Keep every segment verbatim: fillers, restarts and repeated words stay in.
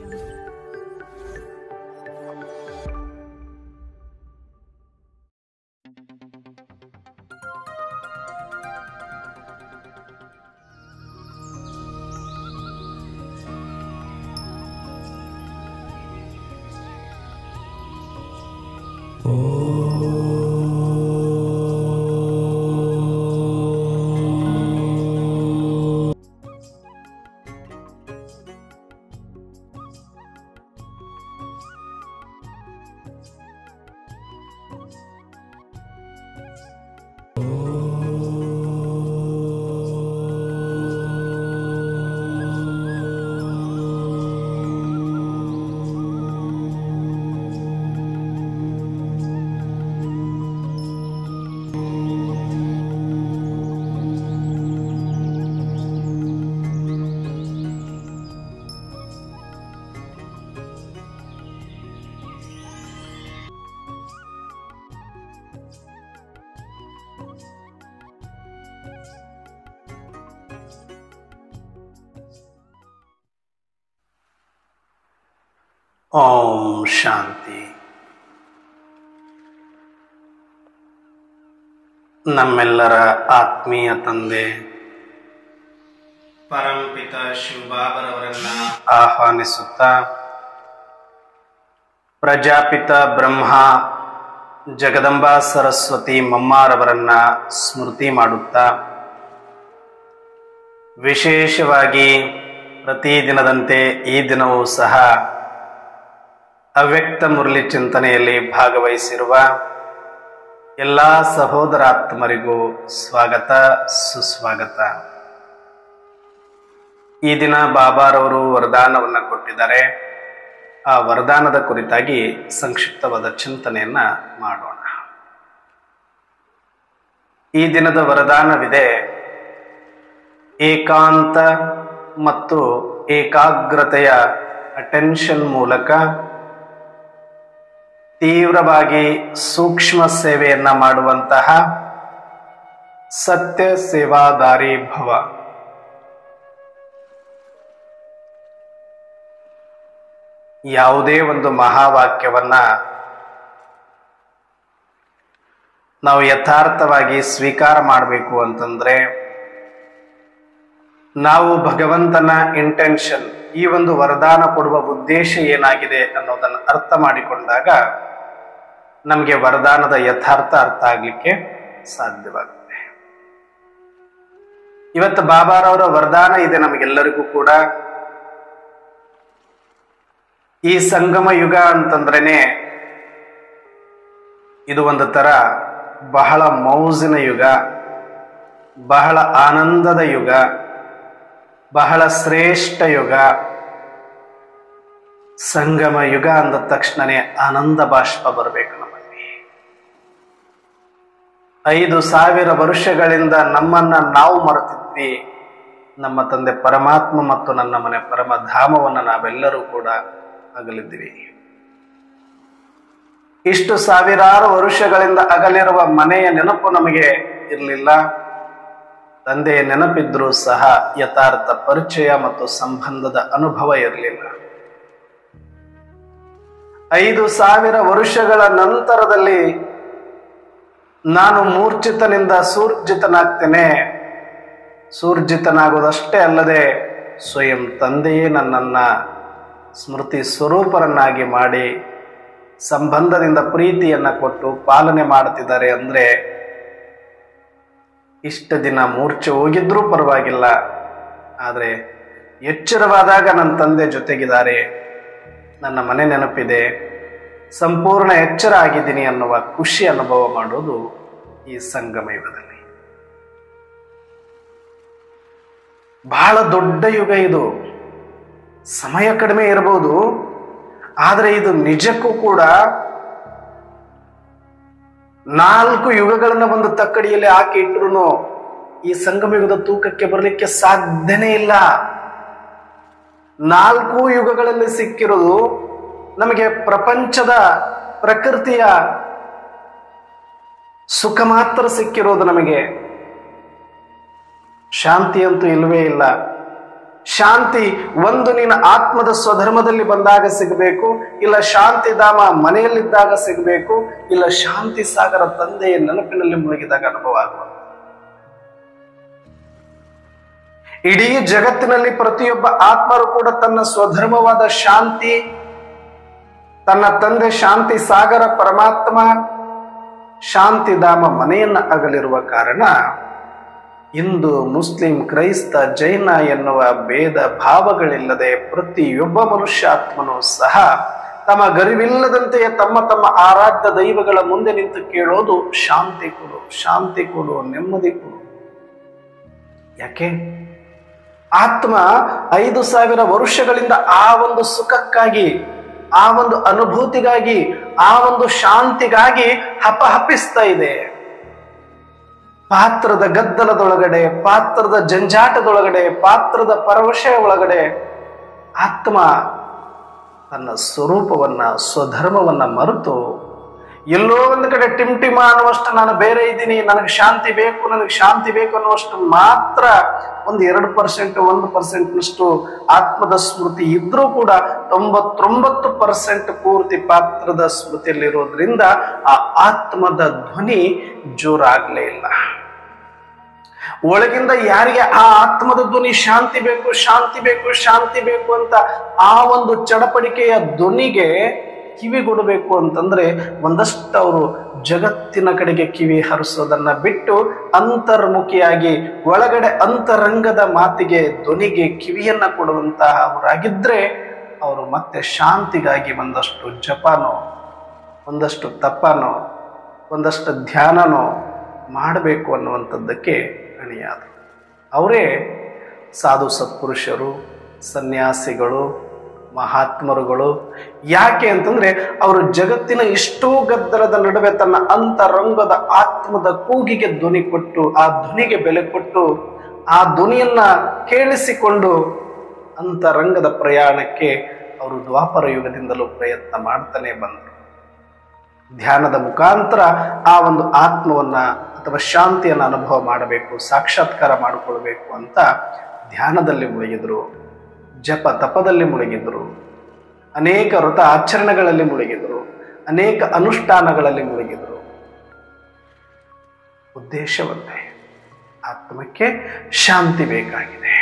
ಓಂ ಶಾಂತಿ. ನಮ್ಮೆಲ್ಲರ ಆತ್ಮೀಯ ತಂದೆ ಪರಂಪಿತ ಶಿವಬಾಬರವರನ್ನ ಆಹ್ವಾನಿಸುತ್ತಾ, ಪ್ರಜಾಪಿತ ಬ್ರಹ್ಮ ಜಗದಂಬಾ ಸರಸ್ವತಿ ಮಮ್ಮಾರವರನ್ನ ಸ್ಮೃತಿ ಮಾಡುತ್ತಾ, ವಿಶೇಷವಾಗಿ ಪ್ರತಿದಿನದಂತೆ ಈ ದಿನವೂ ಸಹ ಅವ್ಯಕ್ತ ಮುರಳಿ ಚಿಂತನೆಯಲ್ಲಿ ಭಾಗವಹಿಸಿರುವ ಎಲ್ಲ ಸಹೋದರಾತ್ಮರಿಗೂ ಸ್ವಾಗತ, ಸುಸ್ವಾಗತ. ಈ ದಿನ ಬಾಬಾರವರು ವರದಾನವನ್ನು ಕೊಟ್ಟಿದ್ದಾರೆ. ಆ ವರದಾನದ ಕುರಿತಾಗಿ ಸಂಕ್ಷಿಪ್ತವಾದ ಚಿಂತನೆಯನ್ನ ಮಾಡೋಣ. ಈ ದಿನದ ವರದಾನವಿದೆ: ಏಕಾಂತ ಮತ್ತು ಏಕಾಗ್ರತೆಯ ಅಟೆನ್ಷನ್ ಮೂಲಕ ತೀವ್ರವಾಗಿ ಸೂಕ್ಷ್ಮ ಸೇವೆಯನ್ನ ಮಾಡುವಂತಹ ಸತ್ಯ ಸೇವಾದಾರಿ ಭವ. ಯಾವುದೇ ಒಂದು ಮಹಾವಾಕ್ಯವನ್ನ ನಾವು ಯಥಾರ್ಥವಾಗಿ ಸ್ವೀಕಾರ ಮಾಡಬೇಕು ಅಂತಂದ್ರೆ, ನಾವು ಭಗವಂತನ ಇಂಟೆನ್ಷನ್, ಈ ಒಂದು ವರದಾನ ಕೊಡುವ ಉದ್ದೇಶ ಏನಾಗಿದೆ ಅನ್ನೋದನ್ನು ಅರ್ಥ ಮಾಡಿಕೊಂಡಾಗ ನಮಗೆ ವರದಾನದ ಯಥಾರ್ಥ ಅರ್ಥ ಆಗ್ಲಿಕ್ಕೆ ಸಾಧ್ಯವಾಗುತ್ತೆ. ಇವತ್ತು ಬಾಬಾರವರ ವರದಾನ ಇದೆ ನಮಗೆಲ್ಲರಿಗೂ ಕೂಡ. ಈ ಸಂಗಮ ಯುಗ ಅಂತಂದ್ರೇನೆ ಇದು ಒಂದು ತರ ಬಹಳ ಮೌಜಿನ ಯುಗ, ಬಹಳ ಆನಂದದ ಯುಗ, ಬಹಳ ಶ್ರೇಷ್ಠ ಯುಗ. ಸಂಗಮ ಯುಗ ಅಂದ ತಕ್ಷಣನೇ ಆನಂದ ಬಾಷ್ಪ ಬರಬೇಕು ನಮ್ಮಲ್ಲಿ. ಐದು ಸಾವಿರ ವರ್ಷಗಳಿಂದ ನಮ್ಮನ್ನ ನಾವು ಮರೆತಿದ್ವಿ. ನಮ್ಮ ತಂದೆ ಪರಮಾತ್ಮ ಮತ್ತು ನನ್ನ ಮನೆ ಪರಮಧಾಮವನ್ನು ನಾವೆಲ್ಲರೂ ಕೂಡ ಅಗಲಿದ್ವಿ. ಇಷ್ಟು ಸಾವಿರಾರು ವರ್ಷಗಳಿಂದ ಅಗಲಿರುವ ಮನೆಯ ನೆನಪು ನಮಗೆ ಇರಲಿಲ್ಲ. ತಂದೆಯ ನೆನಪಿದ್ರೂ ಸಹ ಯಥಾರ್ಥ ಪರಿಚಯ ಮತ್ತು ಸಂಬಂಧದ ಅನುಭವ ಇರಲಿಲ್ಲ. ಐದು ಸಾವಿರ ವರ್ಷಗಳ ನಂತರದಲ್ಲಿ ನಾನು ಮೂರ್ಛಿತನಿಂದ ಸೂರ್ಜಿತನಾಗ್ತೇನೆ. ಸೂರ್ಜಿತನಾಗೋದಷ್ಟೇ ಅಲ್ಲದೆ ಸ್ವಯಂ ತಂದೆಯೇ ನನ್ನನ್ನ ಸ್ಮೃತಿ ಸ್ವರೂಪರನ್ನಾಗಿ ಮಾಡಿ ಸಂಬಂಧದಿಂದ ಪ್ರೀತಿಯನ್ನ ಕೊಟ್ಟು ಪಾಲನೆ ಮಾಡುತ್ತಿದ್ದಾರೆ. ಅಂದ್ರೆ ಇಷ್ಟ ದಿನ ಮೂರ್ಛೆ ಹೋಗಿದ್ರೂ ಪರವಾಗಿಲ್ಲ, ಆದರೆ ಎಚ್ಚರವಾದಾಗ ನನ್ನ ತಂದೆ ಜೊತೆಗಿದ್ದಾರೆ, ನನ್ನ ಮನೆ ನೆನಪಿದೆ, ಸಂಪೂರ್ಣ ಎಚ್ಚರ ಆಗಿದ್ದೀನಿ ಅನ್ನುವ ಖುಷಿ ಅನುಭವ ಮಾಡೋದು ಈ ಸಂಗಮ ಯುಗದಲ್ಲಿ. ಬಹಳ ದೊಡ್ಡ ಯುಗ ಇದು. ಸಮಯ ಕಡಿಮೆ ಇರಬಹುದು, ಆದರೆ ಇದು ನಿಜಕ್ಕೂ ಕೂಡ ನಾಲ್ಕು ಯುಗಗಳನ್ನ ಒಂದು ತಕ್ಕಡಿಯಲ್ಲಿ ಹಾಕಿ ಇಟ್ರು ಈ ಸಂಗಮ ಯುಗದ ತೂಕಕ್ಕೆ ಬರಲಿಕ್ಕೆ ಸಾಧ್ಯನೇ ಇಲ್ಲ. ನಾಲ್ಕು ಯುಗಗಳಲ್ಲಿ ಸಿಕ್ಕಿರೋದು ನಮಗೆ ಪ್ರಪಂಚದ ಪ್ರಕೃತಿಯ ಸುಖ ಮಾತ್ರ ಸಿಕ್ಕಿರೋದು. ನಮಗೆ ಶಾಂತಿ ಅಂತೂ ಇಲ್ಲವೇ ಇಲ್ಲ. ಶಾಂತಿ ಒಂದು ನಿನ್ನ ಆತ್ಮದ ಸ್ವಧರ್ಮದಲ್ಲಿ ಬಂದಾಗ ಸಿಗಬೇಕು, ಇಲ್ಲ ಶಾಂತಿಧಾಮ ಮನೆಯಲ್ಲಿದ್ದಾಗ ಸಿಗಬೇಕು, ಇಲ್ಲ ಶಾಂತಿ ಸಾಗರ ತಂದೆಯ ನೆನಪಿನಲ್ಲಿ ಮುಳುಗಿದಾಗ ಅನುಭವ ಆಗುವ. ಇಡೀ ಜಗತ್ತಿನಲ್ಲಿ ಪ್ರತಿಯೊಬ್ಬ ಆತ್ಮರು ಕೂಡ ತನ್ನ ಸ್ವಧರ್ಮವಾದ ಶಾಂತಿ, ತನ್ನ ತಂದೆ ಶಾಂತಿ ಸಾಗರ ಪರಮಾತ್ಮ ಶಾಂತಿಧಾಮ ಮನೆಯನ್ನ ಅಗಲಿರುವ ಕಾರಣ ಹಿಂದೂ, ಮುಸ್ಲಿಂ, ಕ್ರೈಸ್ತ, ಜೈನ ಎನ್ನುವ ಭೇದ ಭಾವಗಳಿಲ್ಲದೆ ಪ್ರತಿಯೊಬ್ಬ ಮನುಷ್ಯಾತ್ಮನೂ ಸಹ ತಮ್ಮ ಗರಿವಿಲ್ಲದಂತೆಯೇ ತಮ್ಮ ತಮ್ಮ ಆರಾಧ್ಯ ದೈವಗಳ ಮುಂದೆ ನಿಂತು ಕೇಳೋದು ಶಾಂತಿ ಕೊಡು, ಶಾಂತಿ ಕೊಡು, ನೆಮ್ಮದಿ ಕೊಡು. ಯಾಕೆ? ಆತ್ಮ ಐದು ಸಾವಿರ ವರ್ಷಗಳಿಂದ ಆ ಒಂದು ಸುಖಕ್ಕಾಗಿ, ಆ ಒಂದು ಅನುಭೂತಿಗಾಗಿ, ಆ ಒಂದು ಶಾಂತಿಗಾಗಿ ಹಪಹಪಿಸ್ತಾ ಇದೆ. ಪಾತ್ರದ ಗದ್ದಲದೊಳಗಡೆ, ಪಾತ್ರದ ಜಂಜಾಟದೊಳಗಡೆ, ಪಾತ್ರದ ಪರವಶ ಒಳಗಡೆ ಆತ್ಮ ತನ್ನ ಸ್ವರೂಪವನ್ನ, ಸ್ವಧರ್ಮವನ್ನ ಮರೆತು ಎಲ್ಲೋ ಒಂದು ಕಡೆ ಟಿಮ್ಟಿಮ ಅನ್ನುವಷ್ಟು ನಾನು ಬೇರೆ ಇದ್ದೀನಿ, ನನಗೆ ಶಾಂತಿ ಬೇಕು, ನನಗೆ ಶಾಂತಿ ಬೇಕು ಅನ್ನುವಷ್ಟು ಮಾತ್ರ ಒಂದು ಎರಡು ಪರ್ಸೆಂಟ್ ಒಂದು ಪರ್ಸೆಂಟ್ನಷ್ಟು ಆತ್ಮದ ಸ್ಮೃತಿ ಇದ್ರೂ ಕೂಡ ತೊಂಬತ್ತೊಂಬತ್ತು ಪರ್ಸೆಂಟ್ ಪೂರ್ತಿ ಪಾತ್ರದ ಸ್ಮೃತಿಯಲ್ಲಿರೋದ್ರಿಂದ ಆ ಆತ್ಮದ ಧ್ವನಿ ಜೋರಾಗ್ಲೇ ಇಲ್ಲ. ಒಳಗಿಂದ ಯಾರಿಗೆ ಆ ಆತ್ಮದ ಧ್ವನಿ ಶಾಂತಿ ಬೇಕು, ಶಾಂತಿ ಬೇಕು, ಶಾಂತಿ ಬೇಕು ಅಂತ ಆ ಒಂದು ಚಡಪಡಿಕೆಯ ಧ್ವನಿಗೆ ಕಿವಿಗೊಡಬೇಕು ಅಂತಂದ್ರೆ ಒಂದಷ್ಟು ಅವರು ಜಗತ್ತಿನ ಕಡೆಗೆ ಕಿವಿ ಹರಿಸೋದನ್ನ ಬಿಟ್ಟು ಅಂತರ್ಮುಖಿಯಾಗಿ ಒಳಗಡೆ ಅಂತರಂಗದ ಮಾತಿಗೆ, ಧ್ವನಿಗೆ ಕಿವಿಯನ್ನ ಕೊಡುವಂತಹ ಅವರಾಗಿದ್ರೆ ಅವರು ಮತ್ತೆ ಶಾಂತಿಗಾಗಿ ಒಂದಷ್ಟು ಜಪನೋ, ಒಂದಷ್ಟು ತಪನೋ, ಒಂದಷ್ಟು ಧ್ಯಾನನೋ ಮಾಡಬೇಕು ಅನ್ನುವಂಥದ್ದಕ್ಕೆ ಅಣಿಯಾದರು. ಅವರೇ ಸಾಧು ಸತ್ಪುರುಷರು, ಸನ್ಯಾಸಿಗಳು, ಮಹಾತ್ಮರುಗಳು. ಯಾಕೆ ಅಂತಂದ್ರೆ ಅವರು ಜಗತ್ತಿನ ಇಷ್ಟೋ ಗದ್ದಲದ ನಡುವೆ ತನ್ನ ಅಂತರಂಗದ ಆತ್ಮದ ಕೂಗಿಗೆ ಧ್ವನಿ ಕೊಟ್ಟು, ಆ ಧ್ವನಿಗೆ ಬೆಲೆ ಕೊಟ್ಟು, ಆ ಧ್ವನಿಯನ್ನ ಕೇಳಿಸಿಕೊಂಡು ಅಂತರಂಗದ ಪ್ರಯಾಣಕ್ಕೆ ಅವರು ದ್ವಾಪರ ಯುಗದಿಂದಲೂ ಪ್ರಯತ್ನ ಮಾಡ್ತಾನೆ ಬಂದರು. ಧ್ಯಾನದ ಮುಖಾಂತರ ಆ ಒಂದು ಆತ್ಮವನ್ನ ಅಥವಾ ಶಾಂತಿಯನ್ನು ಅನುಭವ ಮಾಡಬೇಕು, ಸಾಕ್ಷಾತ್ಕಾರ ಮಾಡಿಕೊಳ್ಬೇಕು ಅಂತ ಧ್ಯಾನದಲ್ಲಿ ಮುಳುಗಿದ್ರು, ಜಪ ತಪದಲ್ಲಿ ಮುಳುಗಿದ್ರು, ಅನೇಕ ವ್ರತ ಆಚರಣೆಗಳಲ್ಲಿ ಮುಳುಗಿದ್ರು, ಅನೇಕ ಅನುಷ್ಠಾನಗಳಲ್ಲಿ ಮುಳುಗಿದ್ರು. ಉದ್ದೇಶವಂತೆ ಆತ್ಮಕ್ಕೆ ಶಾಂತಿ ಬೇಕಾಗಿದೆ.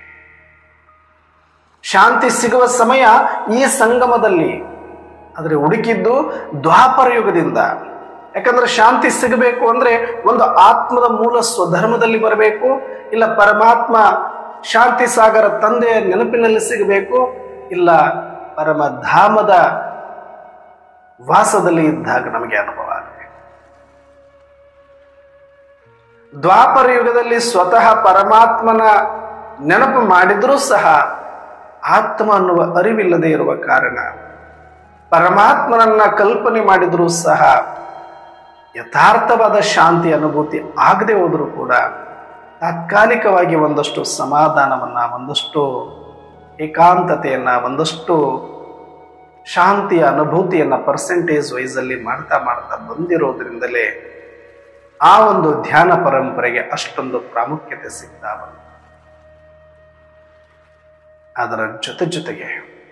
ಶಾಂತಿ ಸಿಗುವ ಸಮಯ ಈ ಸಂಗಮದಲ್ಲಿ, ಆದರೆ ಹುಡುಕಿದ್ದು ದ್ವಾಪರ ಯುಗದಿಂದ. ಯಾಕಂದ್ರೆ ಶಾಂತಿ ಸಿಗಬೇಕು ಅಂದ್ರೆ ಒಂದು ಆತ್ಮದ ಮೂಲ ಸ್ವಧರ್ಮದಲ್ಲಿ ಬರಬೇಕು, ಇಲ್ಲ ಪರಮಾತ್ಮ ಶಾಂತಿ ಸಾಗರ ತಂದೆಯ ನೆನಪಿನಲ್ಲಿ ಸಿಗಬೇಕು, ಇಲ್ಲ ಪರಮಧಾಮದ ವಾಸದಲ್ಲಿ ಇದ್ದಾಗ ನಮಗೆ ಅನುಭವ ಆಗಬೇಕು. ದ್ವಾಪರ ಯುಗದಲ್ಲಿ ಸ್ವತಃ ಪರಮಾತ್ಮನ ನೆನಪು ಮಾಡಿದ್ರೂ ಸಹ ಆತ್ಮ ಅನ್ನುವ ಅರಿವಿಲ್ಲದೆ ಇರುವ ಕಾರಣ, ಪರಮಾತ್ಮನನ್ನ ಕಲ್ಪನೆ ಮಾಡಿದ್ರೂ ಸಹ ಯಥಾರ್ಥವಾದ ಶಾಂತಿ ಅನುಭೂತಿ ಆಗದೆ ಹೋದ್ರೂ ಕೂಡ ತಾತ್ಕಾಲಿಕವಾಗಿ ಒಂದಷ್ಟು ಸಮಾಧಾನವನ್ನ, ಒಂದಷ್ಟು ಏಕಾಂತತೆಯನ್ನ, ಒಂದಷ್ಟು ಶಾಂತಿಯ ಅನುಭೂತಿಯನ್ನ ಪರ್ಸೆಂಟೇಜ್ ವೈಸ್ ಅಲ್ಲಿ ಮಾಡ್ತಾ ಮಾಡ್ತಾ ಬಂದಿರೋದ್ರಿಂದಲೇ ಆ ಒಂದು ಧ್ಯಾನ ಪರಂಪರೆಗೆ ಅಷ್ಟೊಂದು ಪ್ರಾಮುಖ್ಯತೆ ಸಿಗ್ತಾ ಬಂತು. ಅದರ ಜೊತೆ ಜೊತೆಗೆ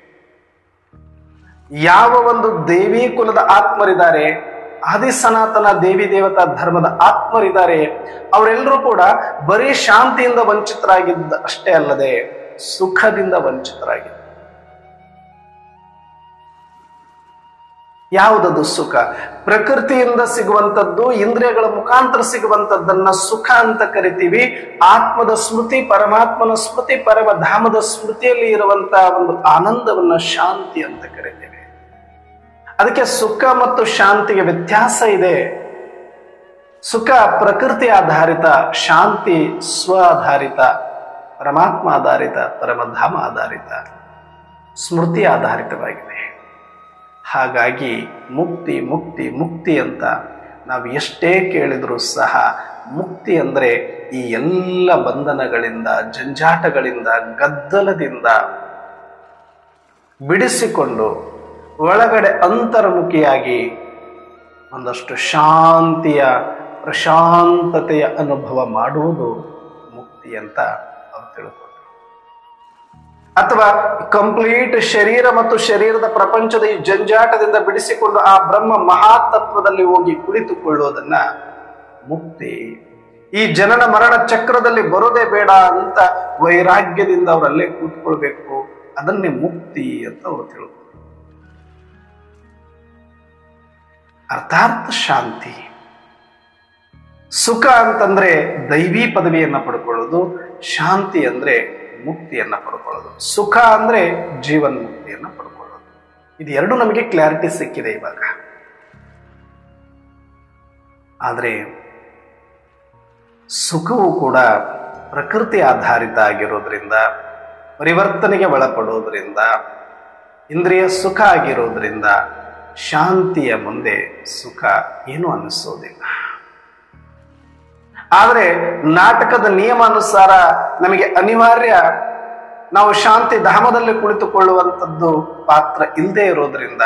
ಯಾವ ಒಂದು ದೇವಿ ಕುಲದ ಆತ್ಮರಿದ್ದಾರೆ, ಆದಿ ಸನಾತನ ದೇವಿ ದೇವತಾ ಧರ್ಮದ ಆತ್ಮರಿದ್ದಾರೆ, ಅವರೆಲ್ಲರೂ ಕೂಡ ಬರೀ ಶಾಂತಿಯಿಂದ ವಂಚಿತರಾಗಿದ್ದ ಅಷ್ಟೇ ಅಲ್ಲದೆ ಸುಖದಿಂದ ವಂಚಿತರಾಗಿದ್ದ. ಯಾವುದದು ಸುಖ? ಪ್ರಕೃತಿಯಿಂದ ಸಿಗುವಂಥದ್ದು, ಇಂದ್ರಿಯಗಳ ಮುಖಾಂತರ ಸಿಗುವಂಥದ್ದನ್ನ ಸುಖ ಅಂತ ಕರಿತೀವಿ. ಆತ್ಮದ ಸ್ಮೃತಿ, ಪರಮಾತ್ಮನ ಸ್ಮೃತಿ, ಪರಮಧಾಮದ ಸ್ಮೃತಿಯಲ್ಲಿ ಇರುವಂತಹ ಒಂದು ಆನಂದವನ್ನ ಶಾಂತಿ ಅಂತ ಕರಿತೀವಿ. ಅದಕ್ಕೆ ಸುಖ ಮತ್ತು ಶಾಂತಿಗೆ ವ್ಯತ್ಯಾಸ ಇದೆ. ಸುಖ ಪ್ರಕೃತಿ ಆಧಾರಿತ, ಶಾಂತಿ ಸ್ವ ಆಧಾರಿತ, ಪರಮಾತ್ಮ ಆಧಾರಿತ, ಪರಮಧಾಮ ಆಧಾರಿತ, ಸ್ಮೃತಿ ಆಧಾರಿತವಾಗಿದೆ. ಹಾಗಾಗಿ ಮುಕ್ತಿ ಮುಕ್ತಿ ಮುಕ್ತಿ ಅಂತ ನಾವು ಎಷ್ಟೇ ಕೇಳಿದರೂ ಸಹ ಮುಕ್ತಿ ಅಂದರೆ ಈ ಎಲ್ಲ ಬಂಧನಗಳಿಂದ, ಜಂಜಾಟಗಳಿಂದ, ಗದ್ದಲದಿಂದ ಬಿಡಿಸಿಕೊಂಡು ಒಳಗಡೆ ಅಂತರ್ಮುಖಿಯಾಗಿ ಒಂದಷ್ಟು ಶಾಂತಿಯ, ಪ್ರಶಾಂತತೆಯ ಅನುಭವ ಮಾಡುವುದು ಮುಕ್ತಿ ಅಂತ ಅವ್ರು ತಿಳ್ಕೊಂಡ್ರು. ಅಥವಾ ಕಂಪ್ಲೀಟ್ ಶರೀರ ಮತ್ತು ಶರೀರದ ಪ್ರಪಂಚದ ಈ ಜಂಜಾಟದಿಂದ ಬಿಡಿಸಿಕೊಂಡು ಆ ಬ್ರಹ್ಮ ಮಹಾತತ್ವದಲ್ಲಿ ಹೋಗಿ ಕುಳಿತುಕೊಳ್ಳೋದನ್ನ ಮುಕ್ತಿ. ಈ ಜನನ ಮರಣ ಚಕ್ರದಲ್ಲಿ ಬರೋದೇ ಬೇಡ ಅಂತ ವೈರಾಗ್ಯದಿಂದ ಅವರಲ್ಲೇ ಕೂತ್ಕೊಳ್ಬೇಕು, ಅದನ್ನೇ ಮುಕ್ತಿ ಅಂತ ಅವರು ತಿಳ್ಕೊಂಡು ಅರ್ಥಾತ್ ಶಾಂತಿ. ಸುಖ ಅಂತಂದ್ರೆ ದೈವಿ ಪದವಿಯನ್ನ ಪಡ್ಕೊಳ್ಳೋದು, ಶಾಂತಿ ಅಂದ್ರೆ ಮುಕ್ತಿಯನ್ನ ಪಡ್ಕೊಳ್ಳೋದು. ಸುಖ ಅಂದ್ರೆ ಜೀವನ್ ಮುಕ್ತಿಯನ್ನ ಪಡ್ಕೊಳ್ಳೋದು. ಇದು ಎರಡು ನಮಗೆ ಕ್ಲಾರಿಟಿ ಸಿಕ್ಕಿದೆ ಇವಾಗ. ಆದ್ರೆ ಸುಖವು ಕೂಡ ಪ್ರಕೃತಿ ಆಧಾರಿತ ಆಗಿರೋದ್ರಿಂದ, ಪರಿವರ್ತನೆಗೆ ಒಳಪಡೋದ್ರಿಂದ, ಇಂದ್ರಿಯ ಸುಖ ಆಗಿರೋದ್ರಿಂದ ಶಾಂತಿಯ ಮುಂದೆ ಸುಖ ಏನು ಅನಿಸೋದಿಲ್ಲ. ಆದರೆ ನಾಟಕದ ನಿಯಮಾನುಸಾರ ನಮಗೆ ಅನಿವಾರ್ಯ ನಾವು ಶಾಂತಿ ಧಾಮದಲ್ಲಿ ಕುಳಿತುಕೊಳ್ಳುವಂಥದ್ದು ಪಾತ್ರ ಇಲ್ಲದೆ ಇರೋದ್ರಿಂದ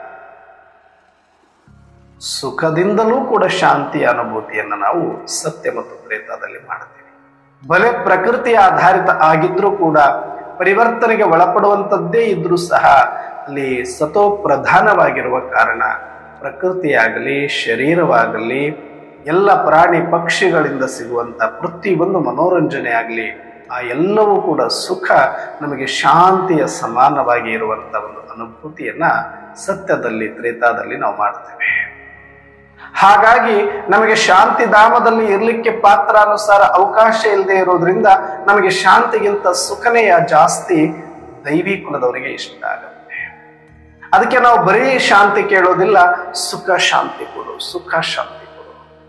ಸುಖದಿಂದಲೂ ಕೂಡ ಶಾಂತಿಯ ಅನುಭೂತಿಯನ್ನು ನಾವು ಸತ್ಯ ಮತ್ತು ಪ್ರೇತದಲ್ಲಿ ಮಾಡ್ತೀವಿ. ಬಲೆ ಪ್ರಕೃತಿಯ ಆಧಾರಿತ ಆಗಿದ್ರೂ ಕೂಡ, ಪರಿವರ್ತನೆಗೆ ಒಳಪಡುವಂಥದ್ದೇ ಇದ್ರೂ ಸಹ ಅಲ್ಲಿ ಸತೋ ಪ್ರಧಾನವಾಗಿರುವ ಕಾರಣ ಪ್ರಕೃತಿಯಾಗಲಿ ಶರೀರವಾಗಲಿ ಎಲ್ಲ ಪ್ರಾಣಿ ಪಕ್ಷಿಗಳಿಂದ ಸಿಗುವಂತ ಪ್ರತಿಯೊಂದು ಮನೋರಂಜನೆ ಆಗಲಿ ಆ ಎಲ್ಲವೂ ಕೂಡ ಸುಖ ನಮಗೆ ಶಾಂತಿಯ ಸಮಾನವಾಗಿ ಇರುವಂತ ಒಂದು ಅನುಭೂತಿಯನ್ನ ಸತ್ಯದಲ್ಲಿ ತ್ರೇತಾದಲ್ಲಿ ನಾವು ಮಾಡ್ತೇವೆ. ಹಾಗಾಗಿ ನಮಗೆ ಶಾಂತಿ ಧಾಮದಲ್ಲಿ ಇರ್ಲಿಕ್ಕೆ ಪಾತ್ರಾನುಸಾರ ಅವಕಾಶ ಇಲ್ಲದೆ ಇರೋದ್ರಿಂದ ನಮಗೆ ಶಾಂತಿಗಿಂತ ಸುಖನೇ ಜಾಸ್ತಿ ದೈವಿ ಕುಲದವರಿಗೆ ಇಷ್ಟ ಆಗುತ್ತೆ. ಅದಕ್ಕೆ ನಾವು ಬರೀ ಶಾಂತಿ ಕೇಳೋದಿಲ್ಲ, ಸುಖ ಶಾಂತಿ ಕೊಡು, ಸುಖ ಶಾಂತಿ ಕೊಡು.